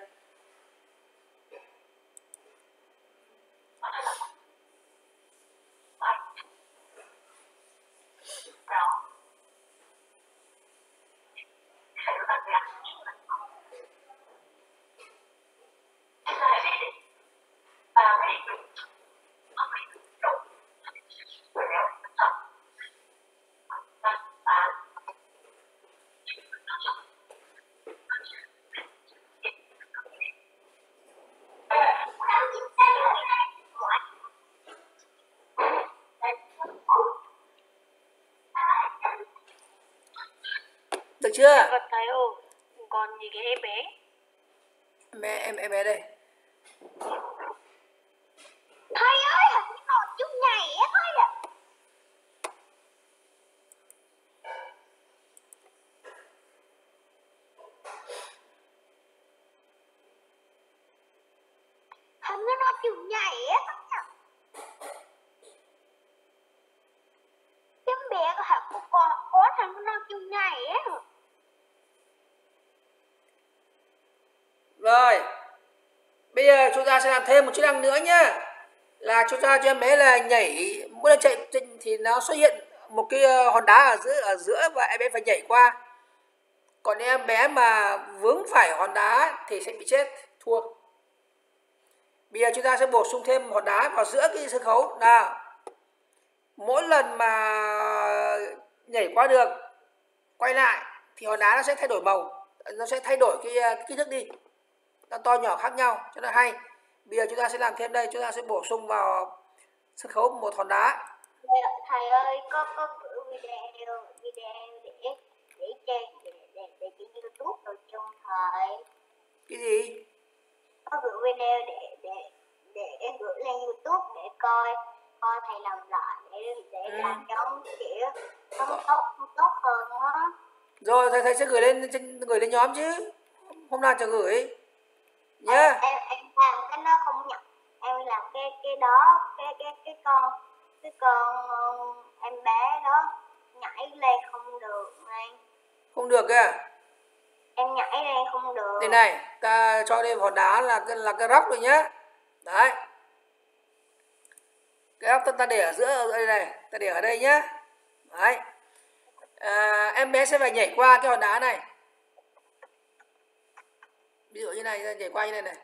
Được chưa? Vật thầy ơi, còn nhìn cái em bé. Mẹ em em bé đây. Thầy ơi, hình như nó chút nhảy á thầy ạ. Hình như nó chút nhảy á thầy ạ. Em bé có hả có có có thằng nó chút nhảy á. Rồi. Bây giờ chúng ta sẽ làm thêm một chức năng nữa nhá. Là chúng ta cho em bé là nhảy, mỗi lần chạy thì nó xuất hiện một cái hòn đá ở giữa ở giữa và em bé phải nhảy qua. Còn em bé mà vướng phải hòn đá thì sẽ bị chết, thua. Bây giờ chúng ta sẽ bổ sung thêm hòn đá vào giữa cái sân khấu. Nào. Mỗi lần mà nhảy qua được, quay lại thì hòn đá nó sẽ thay đổi màu, nó sẽ thay đổi cái, cái kích thước đi. Nó to nhỏ khác nhau cho nó hay. Bây giờ chúng ta sẽ làm thêm đây, chúng ta sẽ bổ sung vào sân khấu một hòn đá. Thầy, thầy ơi, có có gửi video video để để trên để để để trên YouTube rồi chung thầy. Cái gì? Có gửi video để để để em gửi lên YouTube để coi coi thầy làm lại để để Ừ. làm cho kiểu nó tốt nó tốt hơn đó. Rồi thầy thầy sẽ gửi lên gửi lên nhóm chứ. Hôm nào chờ gửi. Nhá. Em, em em làm cái nó không nhận. Em làm cái cái đó cái cái cái con cái con em bé đó nhảy lên không được anh. Không được à? Em nhảy lên không được. Đây này, ta cho đây hòn đá là cái là cái róc rồi nhá. Đấy. Cái róc ta, ta để ở giữa ở đây này, ta để ở đây nhá. Đấy. À, em bé sẽ phải nhảy qua cái hòn đá này. Ví dụ như này, ta nhảy qua như này này.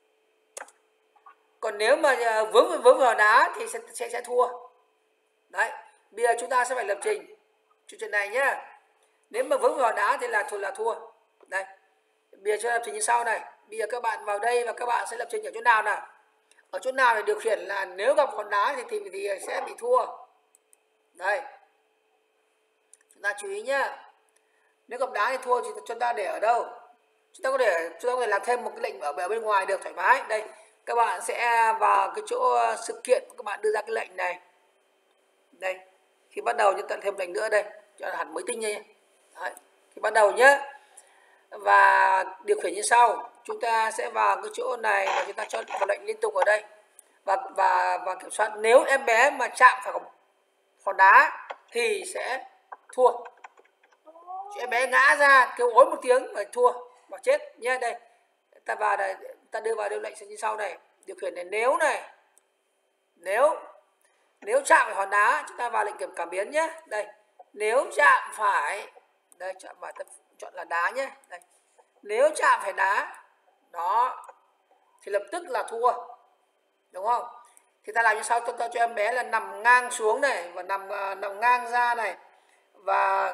Còn nếu mà vướng vướng vào đá thì sẽ sẽ, sẽ thua. Đấy. Bây giờ chúng ta sẽ phải lập trình chuyện này nhá. Nếu mà vướng vào đá thì là thua là thua. Đây. Bây giờ chúng ta lập trình như sau này. Bây giờ các bạn vào đây và các bạn sẽ lập trình ở chỗ nào nào? Ở chỗ nào để điều khiển là nếu gặp hòn đá thì, thì thì sẽ bị thua. Đây. Chúng ta chú ý nhá. Nếu gặp đá thì thua thì chúng ta để ở đâu? Chúng ta có thể chúng ta có thể làm thêm một cái lệnh ở bên ngoài được thoải mái. Đây. Các bạn sẽ vào cái chỗ sự kiện, các bạn đưa ra cái lệnh này. Đây. Khi bắt đầu chúng ta thêm lệnh nữa đây, cho hẳn mới tinh nhé. Đấy. Khi bắt đầu nhé. Và điều khiển như sau, chúng ta sẽ vào cái chỗ này và chúng ta cho một lệnh liên tục ở đây. Và và và kiểm soát nếu em bé mà chạm phải hòn đá thì sẽ thua. Em bé ngã ra kêu ối một tiếng và thua, và chết nhé. Đây. Ta vào đây, ta đưa vào điều lệnh như sau này, điều khiển này nếu này. Nếu nếu chạm phải hòn đá, chúng ta vào lệnh kiểm cảm biến nhé. Đây. Nếu chạm phải đây chạm phải ta chọn là đá nhé. Đây. Nếu chạm phải đá đó thì lập tức là thua, đúng không? Thì ta làm như sau, ta cho em bé là nằm ngang xuống này và nằm uh, nằm ngang ra này và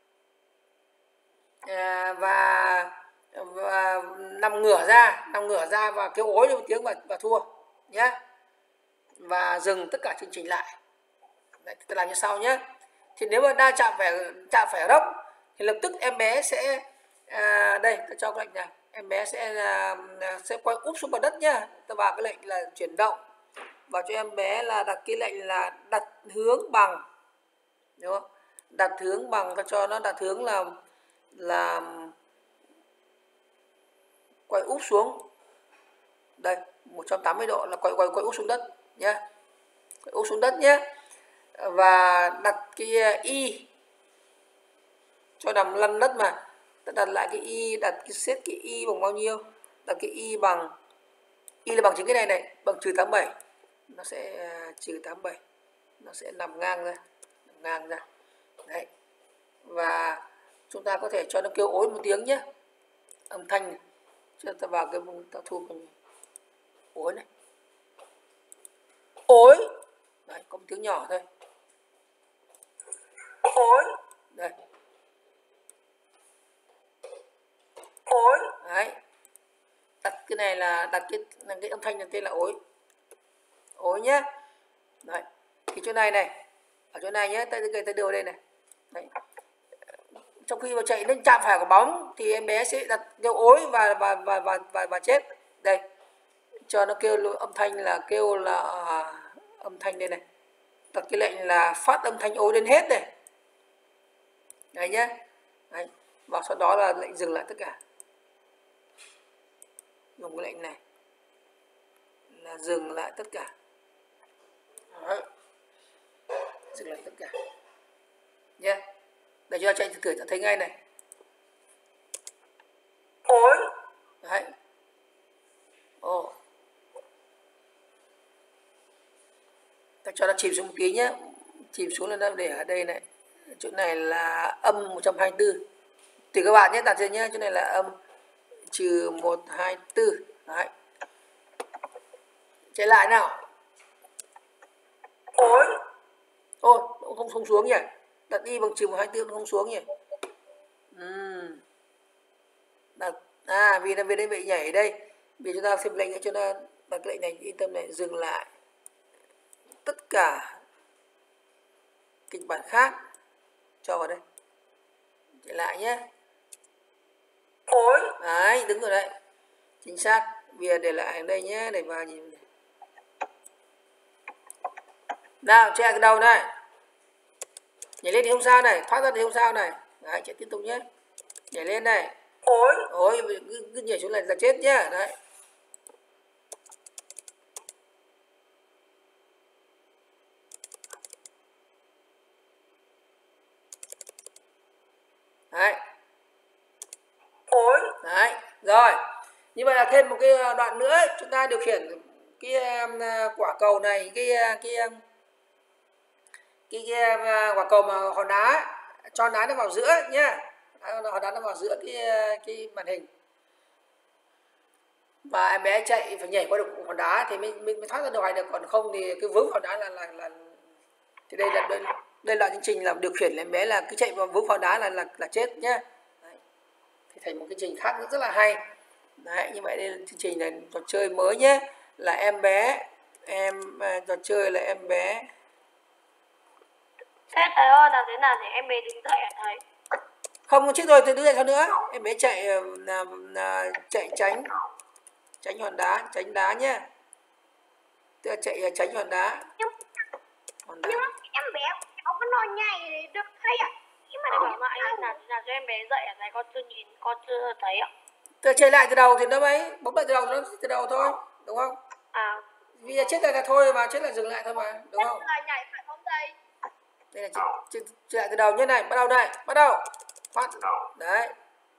uh, và và nằm ngửa ra, nằm ngửa ra và kêu ối lên một tiếng và, và thua nhé. Và dừng tất cả chương trình lại. Đấy, ta làm như sau nhé. Thì nếu mà đa chạm phải chạm phải góc thì lập tức em bé sẽ à, đây ta cho cái lệnh này, em bé sẽ à, sẽ quay úp xuống mặt đất nhá. Ta vào cái lệnh là chuyển động, vào cho em bé là đặt cái lệnh là đặt hướng bằng, đúng không? Đặt hướng bằng, ta cho nó đặt hướng là là quay úp xuống đây một trăm tám mươi độ, là quay quay quay úp xuống đất nhé, quay úp xuống đất nhé. Và đặt cái y cho nằm lăn đất mà, ta đặt lại cái y, đặt cái xếp cái y bằng bao nhiêu, đặt cái y bằng y là bằng chính cái này này, bằng trừ tám mươi bảy, nó sẽ trừ tám mươi bảy, nó sẽ nằm ngang ra, nằm ngang ra đấy. Và chúng ta có thể cho nó kêu ối một tiếng nhé, âm thanh này. Cho ta vào cái vùng ta thu mình ối này, ối đấy, có một tiếng nhỏ thôi, ối đây, ối đấy, đặt cái này là đặt cái là cái âm thanh này tên là ối, ối nhé. Đấy, thì chỗ này này, ở chỗ này nhé, ta ta, ta đưa vào đây này. Đấy. Trong khi mà chạy lên chạm phải của bóng thì em bé sẽ đặt kêu ối và và và và và, và chết. Đây, cho nó kêu âm thanh là kêu là à, âm thanh đây này, đặt cái lệnh là phát âm thanh ối đến hết này, này nhé. Đấy. Và sau đó là lệnh dừng lại tất cả, dùng cái lệnh này là dừng lại tất cả. Đấy. Dừng lại tất cả nhé. Yeah. Để cho ta chạy thử thử ta thấy ngay này, ối đấy, ồ, ta cho nó chìm xuống một tí nhé, chìm xuống là để ở đây này, chỗ này là âm một trăm hai mươi tư, thì các bạn nhé, đặt trên nhé, chỗ này là âm trừ một trăm hai mươi tư. Đấy, chạy lại nào, ối, ôi không không xuống nhỉ, đặt y bằng trừ một trăm hai mươi tư nó không xuống nhỉ. Uhm. Đặt, à vì là vì đây bị nhảy ở đây, vì chúng ta xem lệnh cho nó đặt cái lệnh này, yên tâm này, dừng lại tất cả kịch bản khác, cho vào đây, chạy lại nhé, ối đấy, đứng rồi đấy, chính xác. Bây giờ để lại ở đây nhé, để vào nhìn này. Nào chạy từ đầu này, nhảy lên thì không sao này, thoát ra thì không sao này. Đấy, chạy tiếp tục nhé, nhảy lên này, ối ối cứ, cứ nhảy xuống này là chết nhá. Đấy, đấy, ối đấy. Rồi, như vậy là thêm một cái đoạn nữa, chúng ta điều khiển cái quả cầu này, cái cái cái, cái quả cầu mà hòn đá, cho đá nó vào giữa nhá, hòn đá nó vào giữa cái cái màn hình, và em bé chạy phải nhảy qua được hòn đá thì mình mình mới thoát ra ngoài được, còn không thì cái vướng hòn đá là là là thì đây là đây, đây là chương trình là điều khiển em bé là cứ chạy vào vướng hòn đá là là là chết nhá. Đấy. Thì thành một cái trình khác rất là hay. Đấy, như vậy đây là chương trình này, trò chơi mới nhé, là em bé em trò chơi là em bé. Thế thầy ơi, làm thế nào để em bé đứng dậy hả thầy? Không, chết rồi thì đứng dậy sao nữa, em bé chạy là, là chạy tránh tránh hòn đá, tránh đá nhé, tức là chạy tránh hòn đá. Nhưng, hòn đá. nhưng em bé nó vẫn nói nhảy để được thầy ạ. Nhưng mà Bảo lại làm thế nào cho em bé dậy hả thầy? Con chưa nhìn, con chưa thấy ạ. Từ chạy lại từ đầu thì nó mới bấm lại từ đầu, nó từ đầu thôi, đúng không? À, Vì là chết lại là thôi mà, chết lại dừng lại thôi mà, đúng không? là nhảy phải không thầy? Đây là chạy, chạy lại từ đầu như này, bắt đầu này, bắt đầu phát, đấy,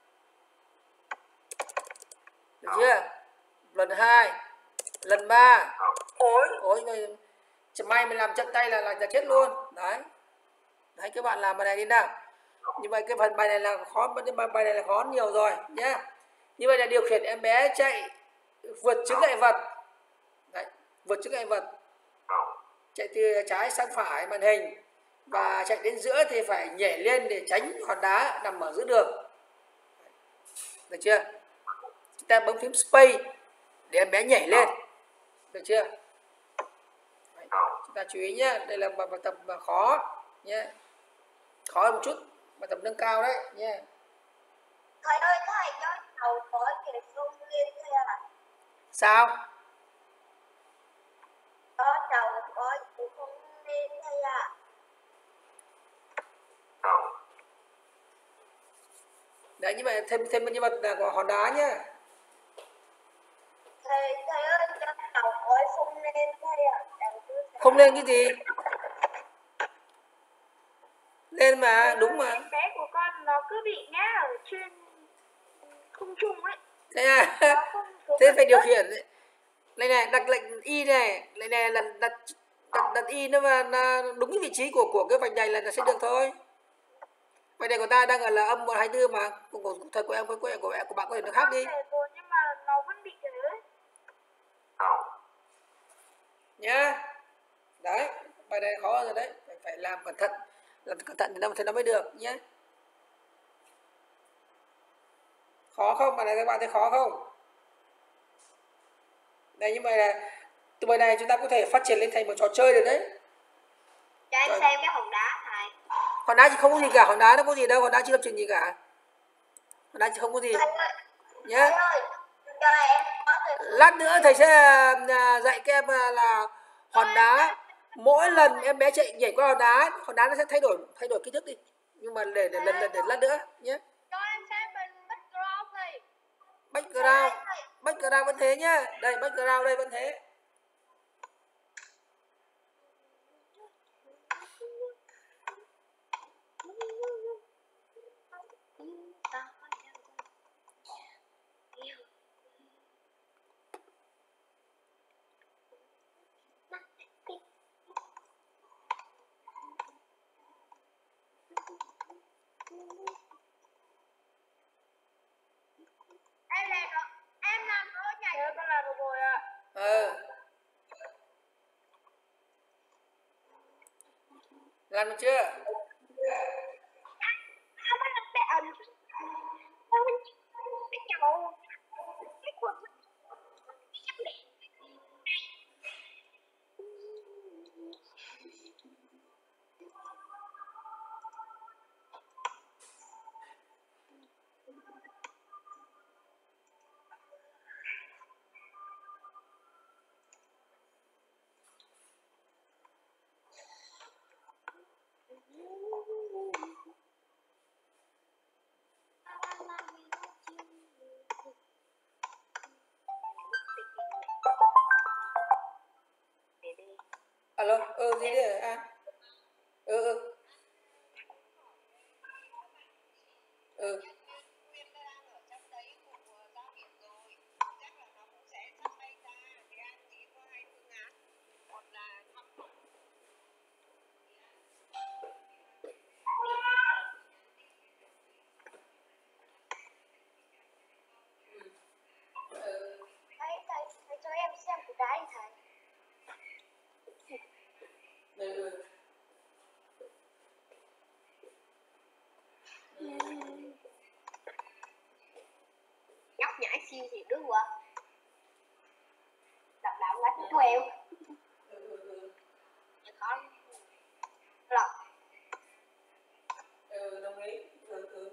được chưa? Lần hai, lần ba, ối ối mày, may mày làm chậm tay là là, là chết luôn. Đấy, đấy các bạn làm bài này đi nào. Như vậy cái phần bài này là khó, bài này là khó nhiều rồi nhé. Như vậy là điều khiển em bé chạy vượt chướng ngại vật. Đấy, vượt chướng ngại vật. Chạy từ trái sang phải màn hình và chạy đến giữa thì phải nhảy lên để tránh hòn đá nằm ở giữa đường. Được chưa? Chúng ta bấm phím space để em bé nhảy lên. Được chưa? Đấy, chúng ta chú ý nhé, đây là bài tập mà khó nhé. Khó hơn một chút, bài tập nâng cao đấy nhé. Thầy ơi, thầy cho tàu có thể không lên thôi à? Sao? Có tàu có thể không lên thôi à? Đấy, như vậy thêm thêm như vật là của hòn đá nhá. Thầy, thầy ơi, cho tàu có không lên thôi à? Không lên cái gì? Lên mà, đúng mà. Em bé của con nó cứ bị ngã ở trên không trung ấy. Thế à? Thế phải điều khiển. Này này, đặt lệnh Y này, này này là đặt đặt đặt Y nó mà đúng cái vị trí của của cái vạch này là nó sẽ được thôi. Vạch này của ta đang ở là âm một hai tư mà, của, của thầy của em của của của, của bạn có thể nó khác đi. Nhưng mà nó vẫn bị thế. Nhá. Đấy, bài này khó hơn rồi đấy, phải, phải làm cẩn thận. Làm cẩn thận thì nó thì nó mới được nhé. Khó không? Bài này các bạn thấy khó không? Đây, như vậy là từ bài này chúng ta có thể phát triển lên thành một trò chơi được đấy. Cho em xem cái hòn đá thầy. Hòn đá thì không có gì cả, hòn đá nó có gì đâu, hòn đá chưa lập trình gì cả. Hòn đá chỉ không có gì. Nhé. Cho em có thể... Lát nữa thầy sẽ dạy các em là hòn đá, mỗi lần em bé chạy nhảy qua hòn đá, hòn đá nó sẽ thay đổi thay đổi kích thước đi. Nhưng mà để để lần để, để lát nữa nhé. Cho em xem mình background này. Background, background vẫn thế nhá. Đây background đây vẫn thế. Em làm rồi, em làm rồi nhảy. Thế con làm được rồi ạ. Ờ. Làm được chưa? Không có bé ẩn. Không cái chậu. Cái quần. Alo, ừ gì đấy à? Ừ ừ. Ừ. Thầy, thầy, thầy cho em xem của đá đi thầy. Ừ. Nhóc nhảy siêu thì đúng quá. Đập đạo quá quẹo. Khó. Lọc. Ừ, đồng ý. Ừ, ừ.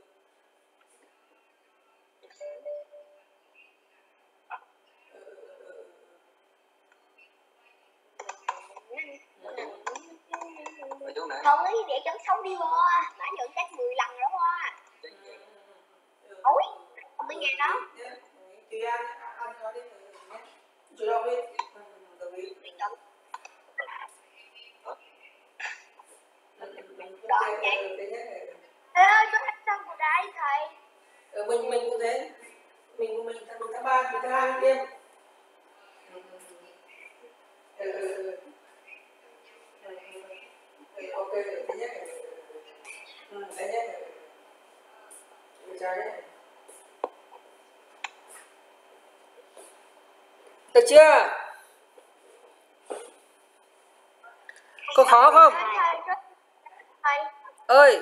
Không ấy để chấn sống đi vô à. Nãy giờ cách mười lần rồi đó à. Ôi, không biết nghe đó. Tùy ăn, ăn nó đi. Chủ động đi. Đồng ý. Đợi vậy. Thầy ơi, có thích xong của đá đi thầy. Ừ, mình mình cũng thế. Mình mình tháng tháng ba, mình tháng hai đêm. Ừ, ừ, ừ. Ok, thứ nhất là ừ, thứ nhất là mình chào nhé. Được chưa? Có khó không? Thầy, Ơi,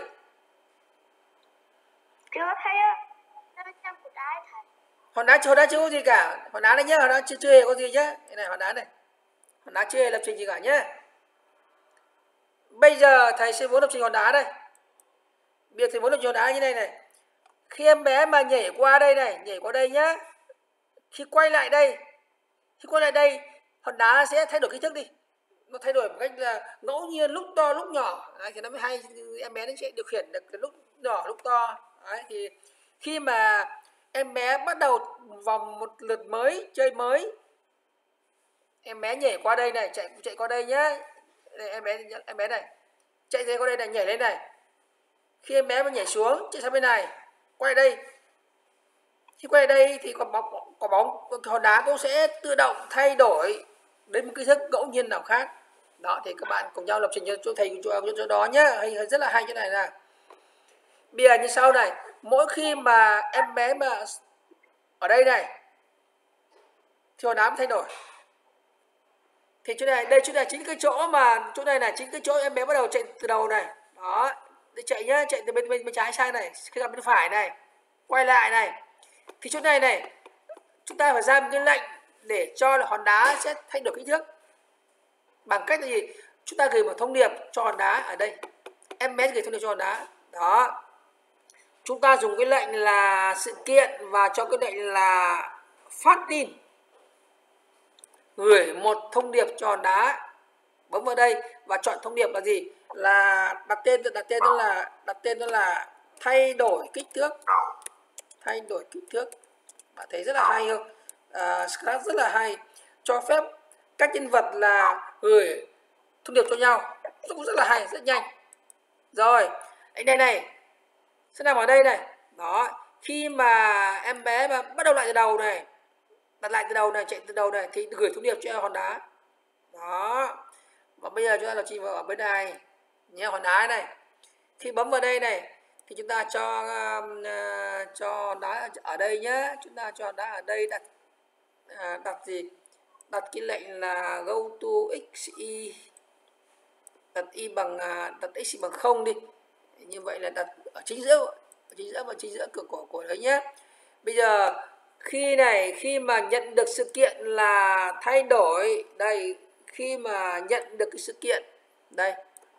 chưa thấy á. Trong của đá thầy. hòn đá hòn đá chưa có gì cả. Hòn đá này nhá, hòn đá chưa chưa hề có gì nhá. Đây này hòn đá này. Hòn đá chưa hề lập trình gì cả nhá. Bây giờ thầy sẽ muốn lập trình hòn đá đây. Bây giờ thầy muốn lập trình hòn đá như này này. Khi em bé mà nhảy qua đây này, nhảy qua đây nhá. Khi quay lại đây, khi quay lại đây, hòn đá sẽ thay đổi kích thước đi. Nó thay đổi một cách là ngẫu nhiên, lúc to lúc nhỏ. Đấy, thì nó mới hay, em bé nó sẽ điều khiển được lúc nhỏ lúc to. Đấy, thì khi mà em bé bắt đầu vòng một lượt mới, chơi mới, em bé nhảy qua đây này, chạy chạy qua đây nhá. Đây, em bé em bé này chạy ra qua đây này, nhảy lên này. Khi em bé mà nhảy xuống, chạy sang bên này, quay đây. Khi quay đây thì quả bóng quả bóng hòn đá cũng sẽ tự động thay đổi đến một kích thước ngẫu nhiên nào khác. Đó, thì các bạn cùng nhau lập trình cho chỗ thầy cho chỗ đó nhá. Hay, rất là hay cái này nè. Bây giờ như sau này, mỗi khi mà em bé mà ở đây này thì hòn đá thay đổi. Thì chỗ này, đây chỗ này chính cái chỗ mà chỗ này là chính cái chỗ em bé bắt đầu chạy từ đầu này. Đó, để chạy nhá, chạy từ bên bên, bên trái sang này, khi gặp bên phải này, quay lại này. Thì chỗ này này, chúng ta phải ra một cái lệnh để cho là hòn đá sẽ thay đổi kích thước. Bằng cách là gì? Chúng ta gửi một thông điệp cho hòn đá ở đây. Em bé gửi thông điệp cho hòn đá. Đó. Chúng ta dùng cái lệnh là sự kiện và cho cái lệnh là phát tin. Gửi một thông điệp cho hòn đá. Bấm vào đây và chọn thông điệp là gì? Là đặt tên đặt tên đó là đặt tên đó là thay đổi kích thước. Thay đổi kích thước. Bạn thấy rất là hay không? À, Scratch rất là hay, cho phép các nhân vật là gửi thông điệp cho nhau, cũng rất là hay, rất nhanh. Rồi, anh đây này sẽ nằm ở đây này. Đó, khi mà em bé mà bắt đầu lại từ đầu này, đặt lại từ đầu này, chạy từ đầu này thì gửi thông điệp cho hòn đá. Đó, và bây giờ chúng ta lập trình vào ở bên này nhé, hòn đá này. Khi bấm vào đây này thì chúng ta cho uh, cho đá ở đây nhé, chúng ta cho đá ở đây, đặt uh, đặt gì, đặt cái lệnh là go to xy, đặt y bằng uh, đặt x bằng không đi, như vậy là đặt ở chính giữa, ở chính giữa và chính giữa cửa của của đấy nhé. Bây giờ khi này, khi mà nhận được sự kiện là thay đổi đây, khi mà nhận được cái sự kiện đây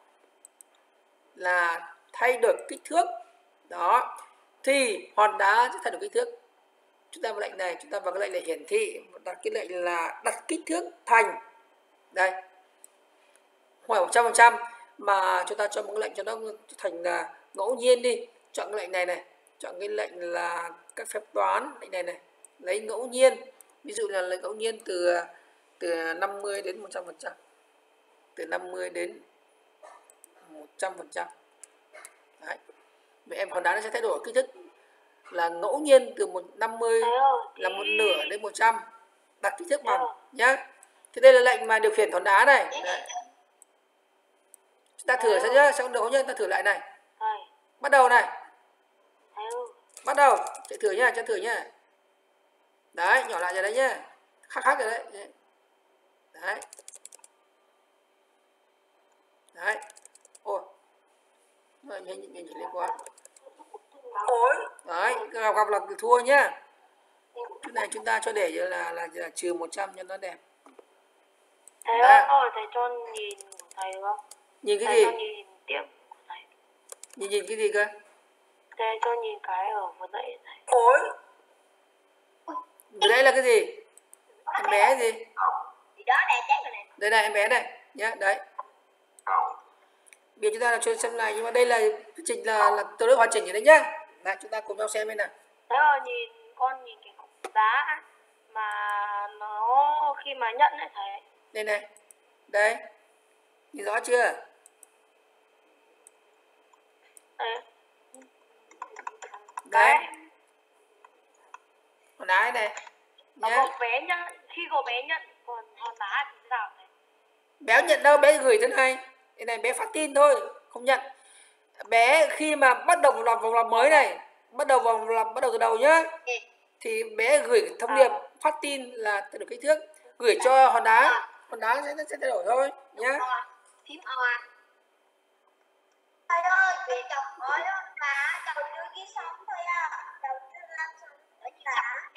là thay đổi kích thước, đó thì hòn đá sẽ thay đổi kích thước. Chúng ta vào lệnh này, chúng ta vào cái lệnh là hiển thị, đặt cái lệnh là đặt kích thước thành đây ngoài một trăm phần trăm, mà chúng ta cho một cái lệnh cho nó thành là ngẫu nhiên đi. Chọn cái lệnh này này, chọn cái lệnh là các phép toán, lệnh này này, lấy ngẫu nhiên, ví dụ là lấy ngẫu nhiên từ từ năm mươi đến một trăm phần trăm, từ năm mươi đến một trăm phần trăm. Đấy. Vậy em hòn đá nó sẽ thay đổi kích thước là ngẫu nhiên từ một năm mươi là một nửa đến một trăm, đặt kích thước bằng nhá. Thì đây là lệnh mà điều khiển hòn đá này. Đấy. Chúng ta thử xem nhá, xong được nhá, ta thử lại này. Bắt đầu này. Bắt đầu, chạy thử nhá, chạy thử nhá. Đấy, nhỏ lại rồi đấy nhá. Khác khác rồi đấy. Đấy. Đấy. Ôi. Rồi nhanh nhanh nhanh lên quá. Ôi. Đấy, gặp gặp là thua nhá. Cái này chúng ta cho để là là, là, là trừ một trăm cho nó đẹp. Thầy ơi, thầy cho nhìn của thầy được không? Nhìn cái thầy gì? Cho nhìn tiếp của thầy. Nhìn nhìn cái gì cơ? Thầy cho nhìn cái ở vừa nãy thầy. Ôi. Vừa nãy là cái gì? Em bé gì? Đó này, chắc rồi này. Đây này em bé này nhá, đấy. Bây giờ chúng ta làm cho xem này, nhưng mà đây là trình là là tương đối hoàn chỉnh rồi đấy nhá. Đấy, chúng ta cùng nhau xem bên nào. Thế rồi nhìn con nhìn cái cục đá mà nó khi mà nhận đấy thầy. Đây này. Đây. Nhìn rõ chưa? Đấy. Đấy. Hòn đá này. Nhá. Có bé nhận, khi có bé nhận, còn hòn đá thì sao thầy? Bé nhận đâu, bé gửi thế này. Đây này bé phát tin thôi, không nhận. Bé khi mà bắt đầu làm vòng lặp mới này, bắt đầu vòng lặp bắt đầu từ đầu nhá, thì bé gửi thông điệp phát tin là thay đổi kích thước. gửi cho hòn đá, hòn đá sẽ sẽ thay đổi thôi nhá. Phím O. Thầy ơi, về chồng hỏi đó là chồng đưa cái sống thôi à, chồng đưa làm sống ở nhà.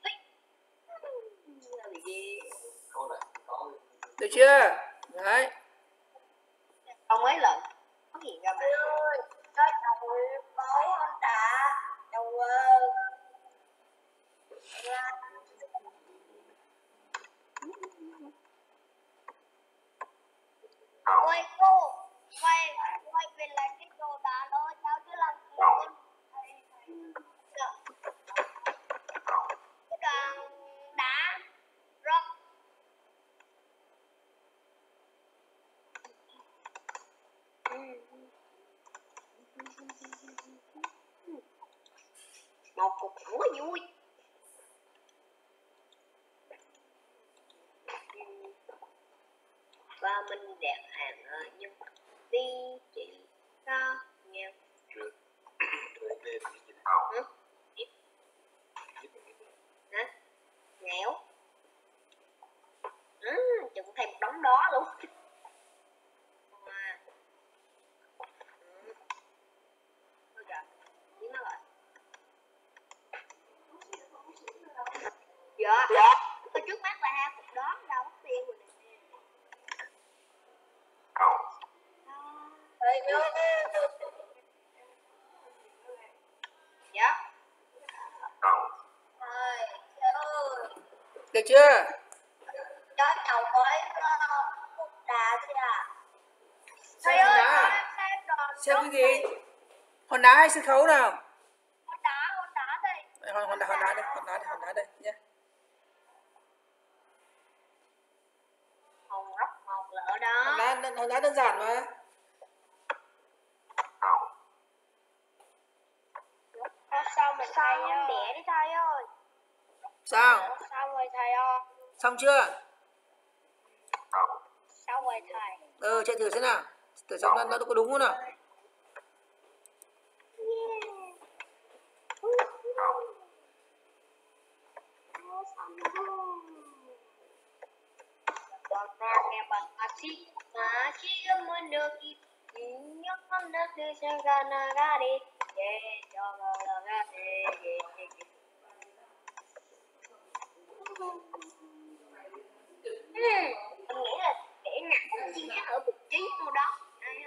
Được chưa? Đấy. Ông ấy lần có gì ra mà. Thầy ơi, cho chồng bói hòn đá, chồng ơi. Ôi cô, quay quay về lại cái đồ đá đó, cháu chưa làm gì. Cái đoàn đá rock. Một cục hủ vui. Và mình đẹp hàng ở nhưng đi chị sao nghèo. Hả? Hả? Nghèo. Ừ, chừng thêm một đống đó luôn. À. Ừ. Thôi rồi, biết nó rồi. Dạ, dạ. Tôi trước mắt là hai cục đó đâu mất tiêu rồi nè. Thầy ơi. Dạ. Thầy, thầy ơi. Được chưa? Cho chồng với cục đá gì à? Xem hòn đá. Xem cái gì? Hòn đá hay sân khấu nào? Hòn đá, hòn đá đây. Hòn, hòn đá, hòn đá đây, hòn đá đây, hòn đá đây nhé. Hòn róc, hòn lỡ đó. Hòn đá, hòn đá đơn giản mà. Sao mà thầy không đẻ đi thầy ơi? Sao? Xong rồi thầy ơi. Xong chưa? Xong rồi thầy. Ừ, chạy thử xem nào. Thử xem nó, nó có đúng không nào? Nghe bật asi masih mendoki nyok hendak disangka nagari ye coba lagate ye. Mình nghĩ là để nặng chi tiết ở vị trí của đó.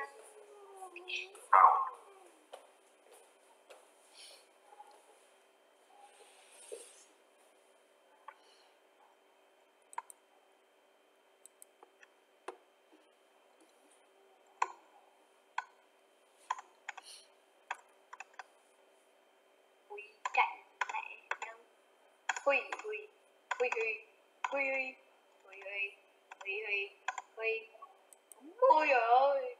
Hui hui hui hui hui hui hui hui hui hui hui. Ôi trời ơi.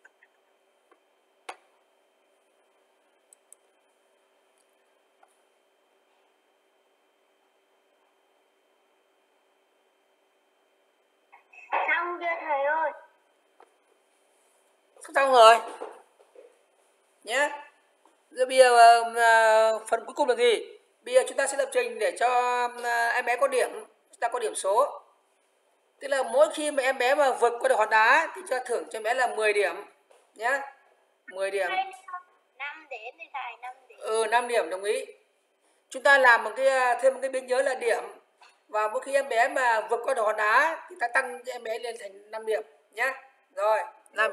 Xong chưa thầy ơi? Xong rồi nhé. Giờ bây giờ uh, phần cuối cùng là gì? Bây giờ chúng ta sẽ lập trình để cho uh, em bé có điểm, chúng ta có điểm số. Tức là mỗi khi mà em bé mà vượt qua được hòn đá thì cho thưởng cho em bé là mười điểm nhé. mười điểm. năm điểm thì thầy, năm điểm. Ừ, năm điểm đồng ý. Chúng ta làm một cái thêm một cái biên giới là điểm. Và mỗi khi em bé mà vượt qua được hòn đá thì ta tăng cho em bé lên thành năm điểm nhé. Rồi, làm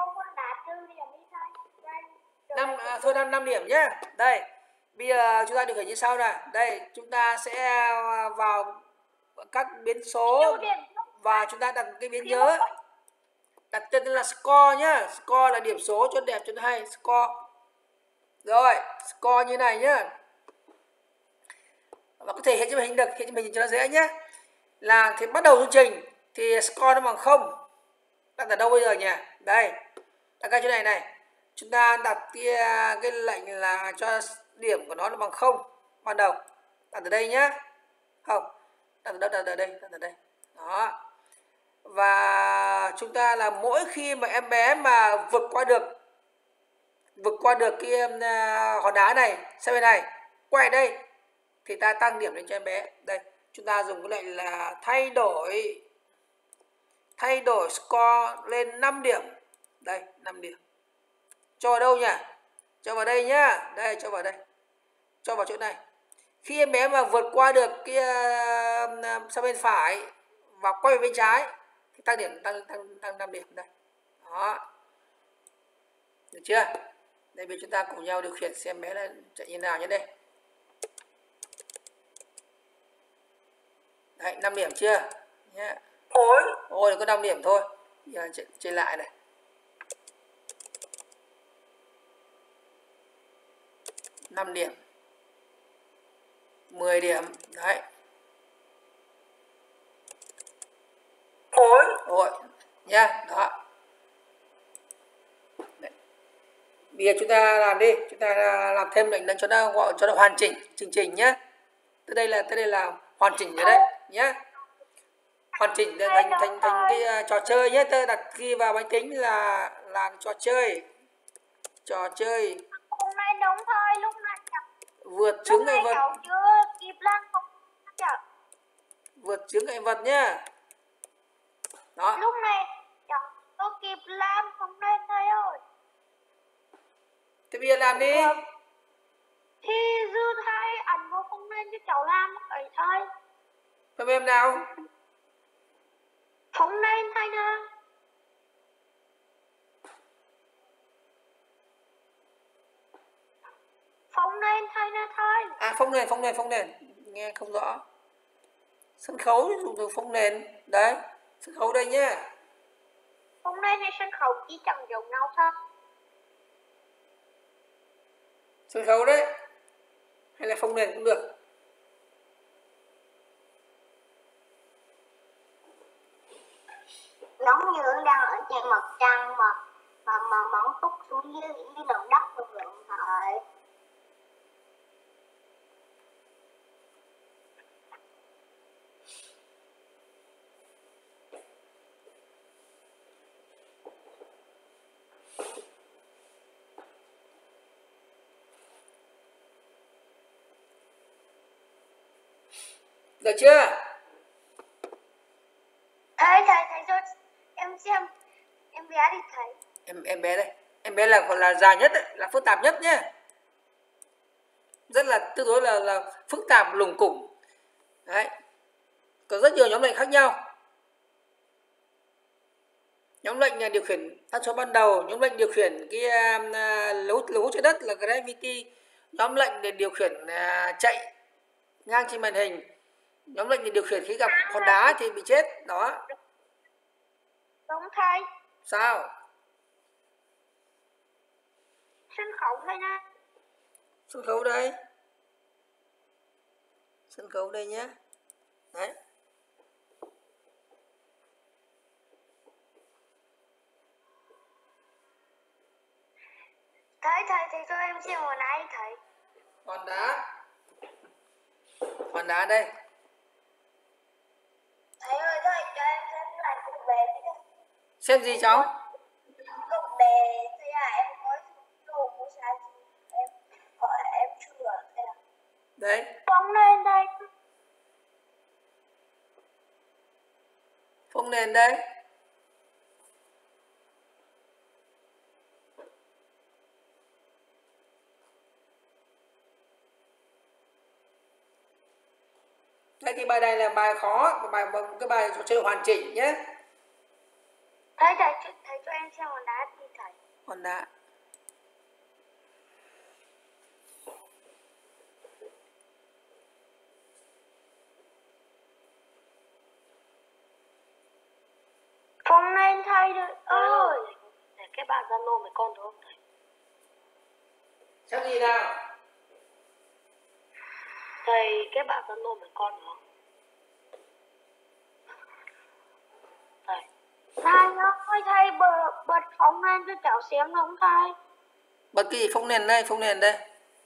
năm à, thôi năm năm điểm nhé. Đây. Bây giờ chúng ta điều khiển như sau này. Đây, chúng ta sẽ vào các biến số và chúng ta đặt cái biến giới. Đặt tên là score nhá. Score là điểm số cho đẹp cho hay, score. Rồi, score như này nhá. Và có thể hiện trên màn hình được, hiện trên màn hình cho nó dễ nhé. Là thì bắt đầu chương trình thì score nó bằng không. Đặt ở đâu bây giờ nhỉ? Đây. Đặt cái chỗ này này. Chúng ta đặt cái, cái lệnh là cho điểm của nó là bằng không ban đầu. Đặt ở đây nhá. Không. Đặt ở đâu? Đặt ở đây, đặt ở đây. Đó. Và chúng ta là mỗi khi mà em bé mà vượt qua được vượt qua được cái uh, hòn đá này, sang bên này, quay đây thì ta tăng điểm lên cho em bé. Đây, chúng ta dùng cái lệnh là thay đổi thay đổi score lên năm điểm. Đây, năm điểm. Cho vào đâu nhỉ? Cho vào đây nhá. Đây, cho vào đây. Cho vào chỗ này. Khi em bé mà vượt qua được cái uh, sang bên phải và quay về bên trái thì tăng điểm tăng tăng tăng năm điểm đây. Đó. Được chưa? Đây bây giờ chúng ta cùng nhau điều khiển xem bé là chạy như nào nhé đây. Đấy, năm điểm chưa? Nhé. Ôi, ôi có năm điểm thôi. Giờ chơi lại này. năm điểm. mười điểm. Đấy. Ôi, ôi nhá, đó. Đấy. Bây giờ chúng ta làm đi, chúng ta làm thêm lệnh cho nó gọi cho nó hoàn chỉnh chương trình nhé. Tới đây là tới đây là hoàn chỉnh rồi đấy nhé. Hoàn chỉnh thành thành thành cái uh, trò chơi nhé. Tôi đặt ghi vào máy tính là là trò chơi. Trò chơi. Hôm nay đúng thôi, lúc này vượt chướng ngại vật. chưa kịp lan không chậm. Vượt chướng ngại vật nhá. Đó. Lúc này cháu có kịp làm không nên thầy ơi. Thế bây giờ làm đi. Được. Thì dư thầy ảnh vô không nên cho cháu làm ấy thầy. Phần mềm nào? Không nên thầy nè. Phóng nền thầy nè thầy. À phông nền, phông nền, phông nền. Nghe không rõ. Sân khấu dùng từ phông nền. Đấy, sân khấu đây nhá. Phóng nền hay sân khấu chỉ chẳng giống nhau thôi. Sân khấu đấy. Hay là phông nền cũng được. Giống như đang ở trên mặt trăng mà mà mà món túc xuống dưới dưới lòng đất luôn rồi thầy. Được chưa? Thầy thầy thầy cho em xem em bé đi thầy. Em em bé đây. Em bé là gọi là dài nhất đấy, là phức tạp nhất nhé. Rất là tương đối là là phức tạp lùng củng. Đấy. Có rất nhiều nhóm lệnh khác nhau. Nhóm lệnh là điều khiển tần số ban đầu, nhóm lệnh điều khiển cái uh, lấu lấu trái đất là gravity, nhóm lệnh để điều khiển uh, chạy ngang trên màn hình, nhóm lệnh để điều khiển khi gặp hòn đá thì bị chết. Đó. Đúng thầy. Sao? Sân khấu thầy nè. Sân khấu đây. Sân khấu đây nhé. Đấy. Thầy thầy thầy cho em xem hòn đá đi thầy. Hòn đá. Hòn đá đây. Thầy ơi thầy cho em xem lại cục bè đi. Xem gì cháu? Cục bè thầy à, em có đồ mua sai em hỏi em chưa thầy à. Đấy. Phóng lên đây. Phông nền đây. Đấy thì bài này là bài khó, một bài một cái bài trò chơi hoàn chỉnh nhé. Thầy thầy thầy cho em xem hòn đá đi thầy. Hòn đá. Phóng lên thầy được ơi. Để cái bạn Zalo với con được không thầy? Xem gì nào? Thầy cái bạn Zalo với con được không? Thầy. Thầy ơi thầy bật bật phóng lên cho cháu xem được không thầy? Bật cái gì? Phông nền đây, phông nền đây.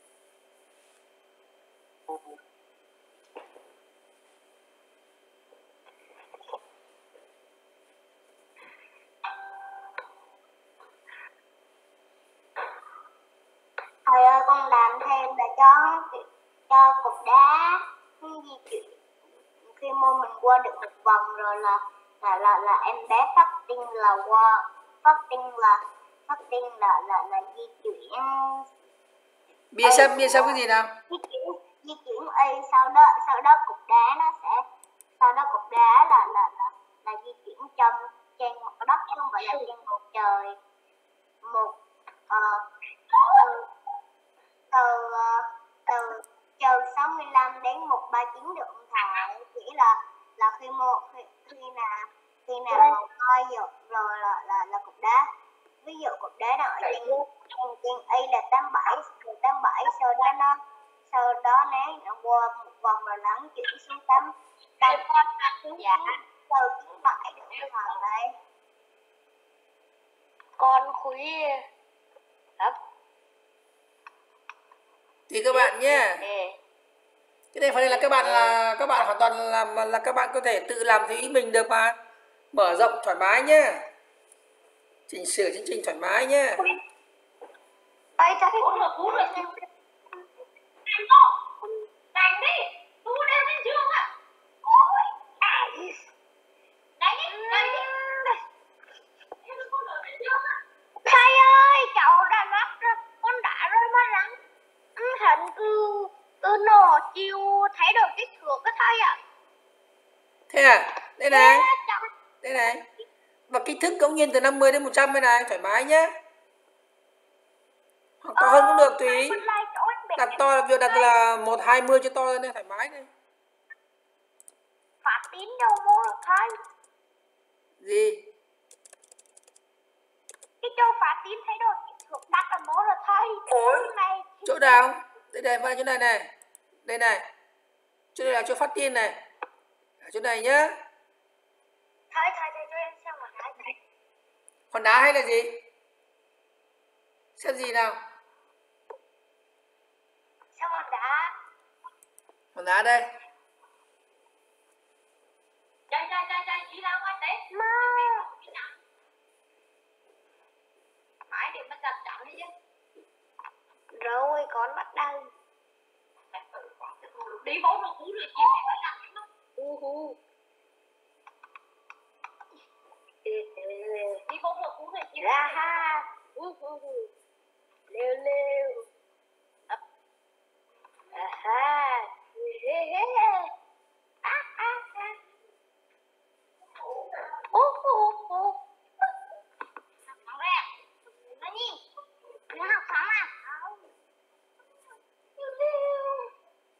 Thầy ơi con làm thêm là cho cho cục đá di chuyển khi mà mình qua được một vòng rồi là là là, là em bé phát tinh là qua phát tinh là phát tinh là là là di chuyển Bia xem, bia xem cái gì nào? di chuyển di chuyển y, sau đó sau đó cục đá nó sẽ sau đó cục đá là là là là di chuyển trong trên một cái đất chứ không phải là trên bầu trời. Một uh, từ từ uh, từ trừ sáu mươi lăm đến một trăm ba mươi chín độ âm thải, chỉ là là khi một khi, khi nào khi nào một coi rồi rồi là là là cục đá, ví dụ cục đá nó ở trên trên trên y là tám bảy từ tám bảy, sau đó nó sau đó nếu nó qua một vòng rồi nó chuyển xuống tám tám dạ từ chín bảy độ âm thải đấy. Con khuya hấp Thì các bạn nhé, cái này phần này là các bạn là các bạn hoàn toàn là là các bạn có thể tự làm theo ý mình được mà, mở rộng thoải mái nhé, chỉnh sửa chương trình thoải mái nhé. Đây cho Cú rồi, cú rồi. Đánh cô, đánh đi, cú đeo lên giường à. Ôi, đánh đi, đánh đi. thầy ơi, cậu đã lắp rồi, con đã rồi mà lắm. Thành cứ cứ nổ chiều thấy được kích thước cái thầy ạ. Thế à? Đây này, đây này, và kích thước ngẫu nhiên từ năm mươi đến một trăm đây này, thoải mái nhé, hoặc to hơn cũng được tùy, đặt to là việc đặt là một hai mươi cho to lên đây, thoải mái đây. Phát tín đâu mua được thầy. Gì? Cái chỗ phát tín thấy được kích thước đặt là mua được thầy. Ôi, chỗ nào? Đây này, vào chỗ này này, đây này, chỗ này là chỗ phát tin này, ở chỗ này nhá. Thầy thầy thầy cho em xem một cái thầy. Hòn đá hay là gì? Xem gì nào? Xem hòn đá. Hòn đá đây. Chạy, chạy, chạy, chạy, đi ra ngoài đấy. Má. Mãi để mà chặt chắn đi chứ. Rồi con bắt đầu. Đi bố nó cú rồi chiếu này phải chặt nó. Uh -huh. Đi bố nó cú rồi chiếu. Ra ha. Uh -huh. Lêu lêu. Aha. À à à. Uh uh uh. Nó ra. Nó nhìn. Nó học sống à? Lêu lêu.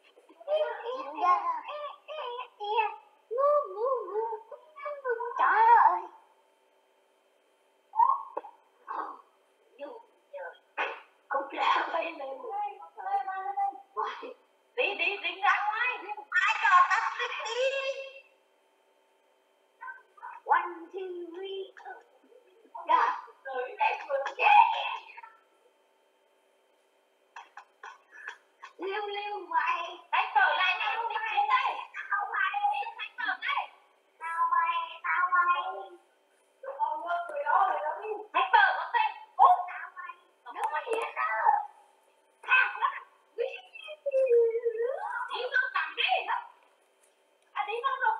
Trời ơi. Cút ra quay lên. Đi đi đi ra ngoài. Ai cho tắt đi. One, two, three. Đã. Rồi đẹp rồi. Liêu liêu vậy. Đánh cờ lại này không đi xuống đây. Sao vậy? Đánh cờ đây. Sao vậy? Sao vậy? Đánh cờ nó xem. Út. Sao vậy? Nó có hiện đó. Thang quá. Đi vào cẳng đi. À đi vào rồi.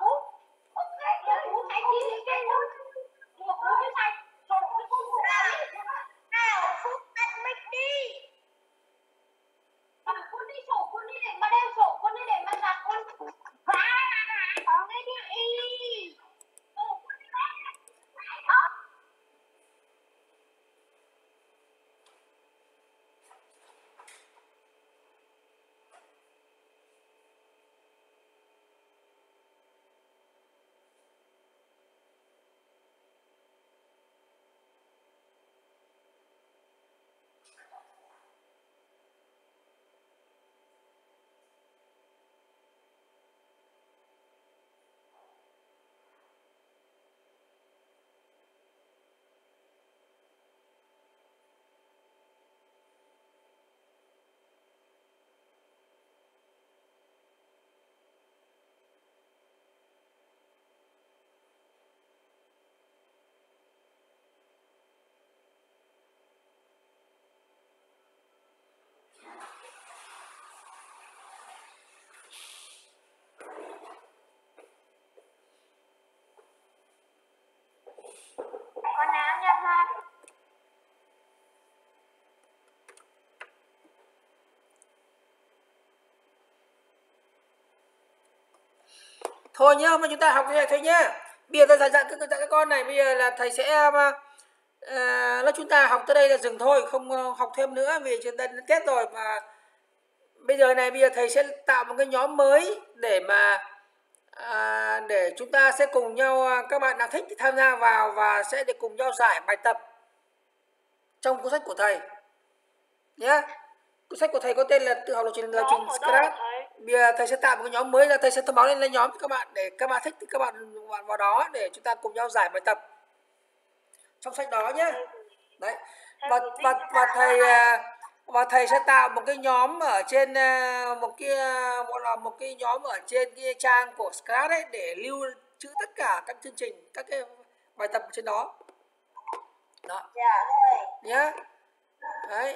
thôi nhá, hôm nay chúng ta học như này thôi nhá. Bây giờ tôi dặn dặn các, các con này, bây giờ là thầy sẽ uh, lớp chúng ta học tới đây là dừng thôi, không uh, học thêm nữa vì chúng ta đến Tết rồi. Mà bây giờ này, bây giờ thầy sẽ tạo một cái nhóm mới để mà à, để chúng ta sẽ cùng nhau, các bạn nào thích thì tham gia vào và sẽ để cùng nhau giải bài tập trong cuốn sách của thầy nhé. Cuốn sách của thầy có tên là Tự học lập trình lập trình Scratch. Bây giờ thầy sẽ tạo một cái nhóm mới, là thầy sẽ thông báo lên lên nhóm cho các bạn, để các bạn thích thì các bạn vào đó để chúng ta cùng nhau giải bài tập trong sách đó nhé. Đấy. Và và và thầy và thầy sẽ tạo một cái nhóm ở trên một cái một là một cái nhóm ở trên cái trang của Scratch ấy, để lưu trữ tất cả các chương trình, các cái bài tập trên đó. Đó. Nhé. Đấy.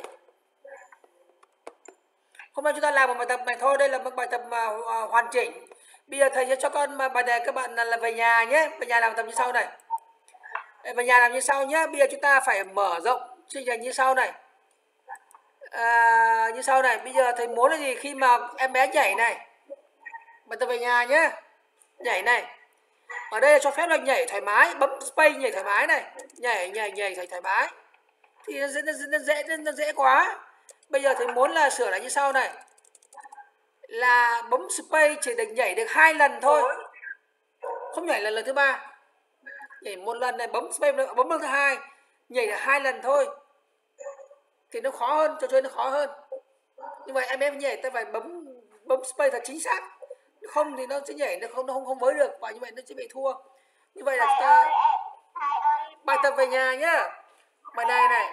Hôm nay chúng ta làm một bài tập này thôi, đây là một bài tập mà uh, hoàn chỉnh. Bây giờ thầy sẽ cho con bài này các bạn là về nhà nhé, về nhà làm tập như sau này. Về nhà làm như sau nhé. Bây giờ chúng ta phải mở rộng chương trình như sau này. À, như sau này, bây giờ thầy muốn là gì? Khi mà em bé nhảy này, bài tập về nhà nhé, nhảy này, ở đây là cho phép là nhảy thoải mái, bấm space nhảy thoải mái này, nhảy nhảy nhảy thoải thoải mái, thì nó dễ nó, nó dễ nó dễ quá. Bây giờ thầy muốn là sửa lại như sau này, là bấm space chỉ được nhảy được hai lần thôi, không nhảy lần lần thứ ba, nhảy một lần này, bấm space bấm lần thứ hai, nhảy được hai lần thôi, thì nó khó hơn, trò chơi nó khó hơn. Như vậy em em nhảy ta phải bấm bấm space thật chính xác, không thì nó sẽ nhảy nó không nó không không với được, và như vậy nó sẽ bị thua. Như vậy là ta ơi, thầy ơi, bài tập về nhà nhá. Bài này này,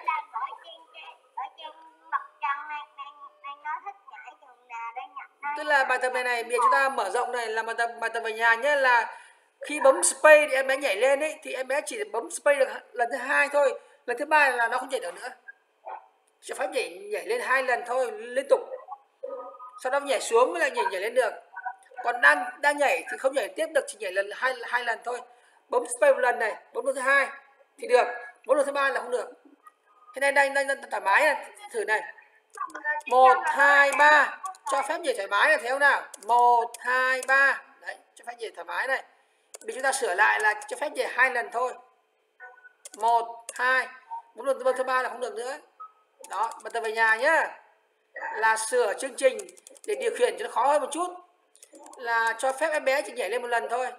tức là bài tập này này, bây giờ chúng ta mở rộng này là bài tập bài tập về nhà nhé, là khi bấm space thì em bé nhảy lên ấy, thì em bé chỉ bấm space được lần thứ hai thôi, lần thứ ba là nó không nhảy được nữa, chỉ phép nhảy nhảy lên hai lần thôi liên tục, sau đó nhảy xuống mới là nhảy nhảy lên được. Còn đang đang nhảy thì không nhảy tiếp được, chỉ nhảy lần hai hai lần thôi, bấm space một lần này, bấm lần thứ hai thì được, bấm lần thứ ba là không được. Thế này đang đang thoải mái này, thử này, một hai ba, cho phép nhảy thoải mái là thấy không nào, một hai ba, đấy, cho phép nhảy thoải mái này. Bây chúng ta sửa lại là cho phép nhảy hai lần thôi, một hai, bấm lần thứ ba là không được nữa. Đó, bài tập về nhà nhá, là sửa chương trình để điều khiển cho nó khó hơn một chút, là cho phép em bé chỉ nhảy lên một lần thôi,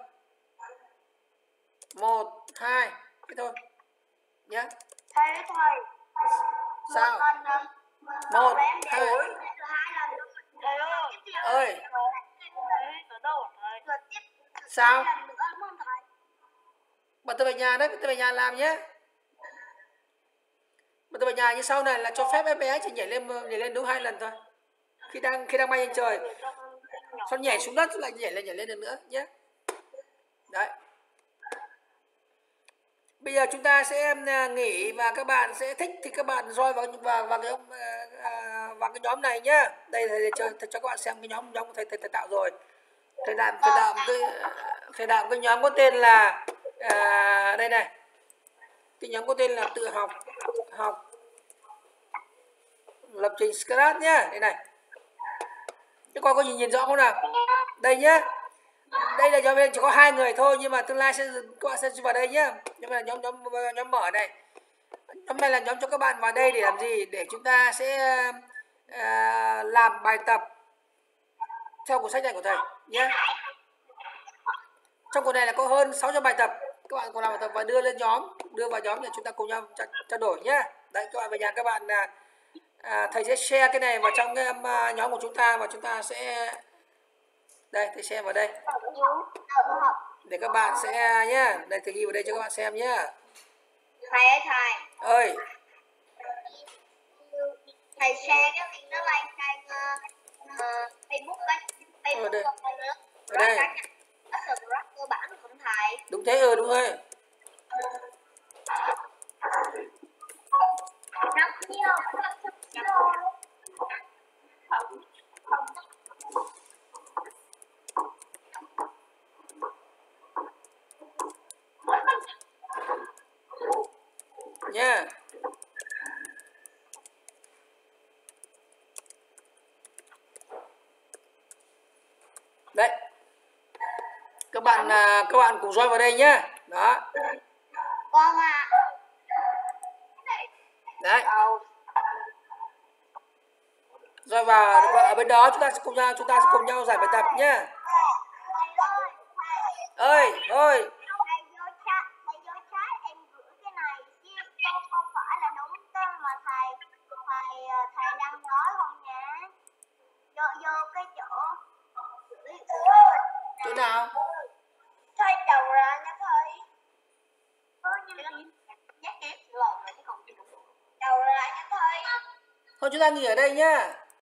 một hai cái thôi nhé. Thầy thầy Sao? Một hai ơi, sao? Bài tập về nhà đấy, bài tập về nhà làm nhé. Bài tập về nhà như sau này, là cho phép em bé chỉ nhảy lên nhảy lên đúng hai lần thôi, khi đang khi đang bay trên trời, xong nhảy xuống đất lại nhảy lên nhảy lên được nữa nhé. Đấy. Bây giờ chúng ta sẽ nghỉ, và các bạn sẽ thích thì các bạn join vào vào vào cái vào cái nhóm này nhá. Đây thầy cho thầy cho các bạn xem cái nhóm nhóm của thầy thầy, thầy tạo rồi. Thầy tạo thầy tạo cái thầy tạo cái nhóm có tên là à, đây này. Cái nhóm có tên là Tự học học lập trình Scratch nhá. Đây này. Các con có nhìn nhìn rõ không nào? Đây nhá. Đây là nhóm bên chỉ có hai người thôi, nhưng mà tương lai sẽ các bạn sẽ vào đây nhá. Nhưng mà nhóm nhóm nhóm mở này. Nhóm này là nhóm cho các bạn vào đây để làm gì? Để chúng ta sẽ uh, làm bài tập theo cuốn sách này của thầy nhé. Trong cuốn này là có hơn sáu trăm bài tập, các bạn còn làm bài tập và đưa lên nhóm, đưa vào nhóm để chúng ta cùng nhau trao đổi nhé. Đấy, các bạn về nhà các bạn à, thầy sẽ share cái này vào trong cái um, nhóm của chúng ta, và chúng ta sẽ đây thầy share vào đây để các bạn sẽ nhé. Đây thầy ghi vào đây cho các bạn xem nhé. Thầy ơi thầy ơi thầy share cái link nó lên kênh uh, Facebook đấy, Facebook ở đây, ở đây cơ bản của thầy. Đúng thế, ừ đúng rồi. Nha. Đấy. Các bạn à, các bạn cùng roi vào đây nhá. Đó. Vâng ạ. Đấy. Đầu. Roi vào ở bên đó, chúng ta sẽ cùng nhau chúng ta sẽ cùng nhau giải bài tập nhá. Ơi, thôi. Thầy vô chat, thầy vô chat em gửi cái này chứ không không phải là đúng tên mà thầy thầy thầy đang nói không nhá. Vô vô cái chỗ gửi. Chỗ nào? Thầy đầu ra nha thầy. Ơ nhưng mà nhắc ép lần rồi chứ còn gì nữa. Đầu ra nha thầy. Thôi chúng ta nghỉ ở đây nhá.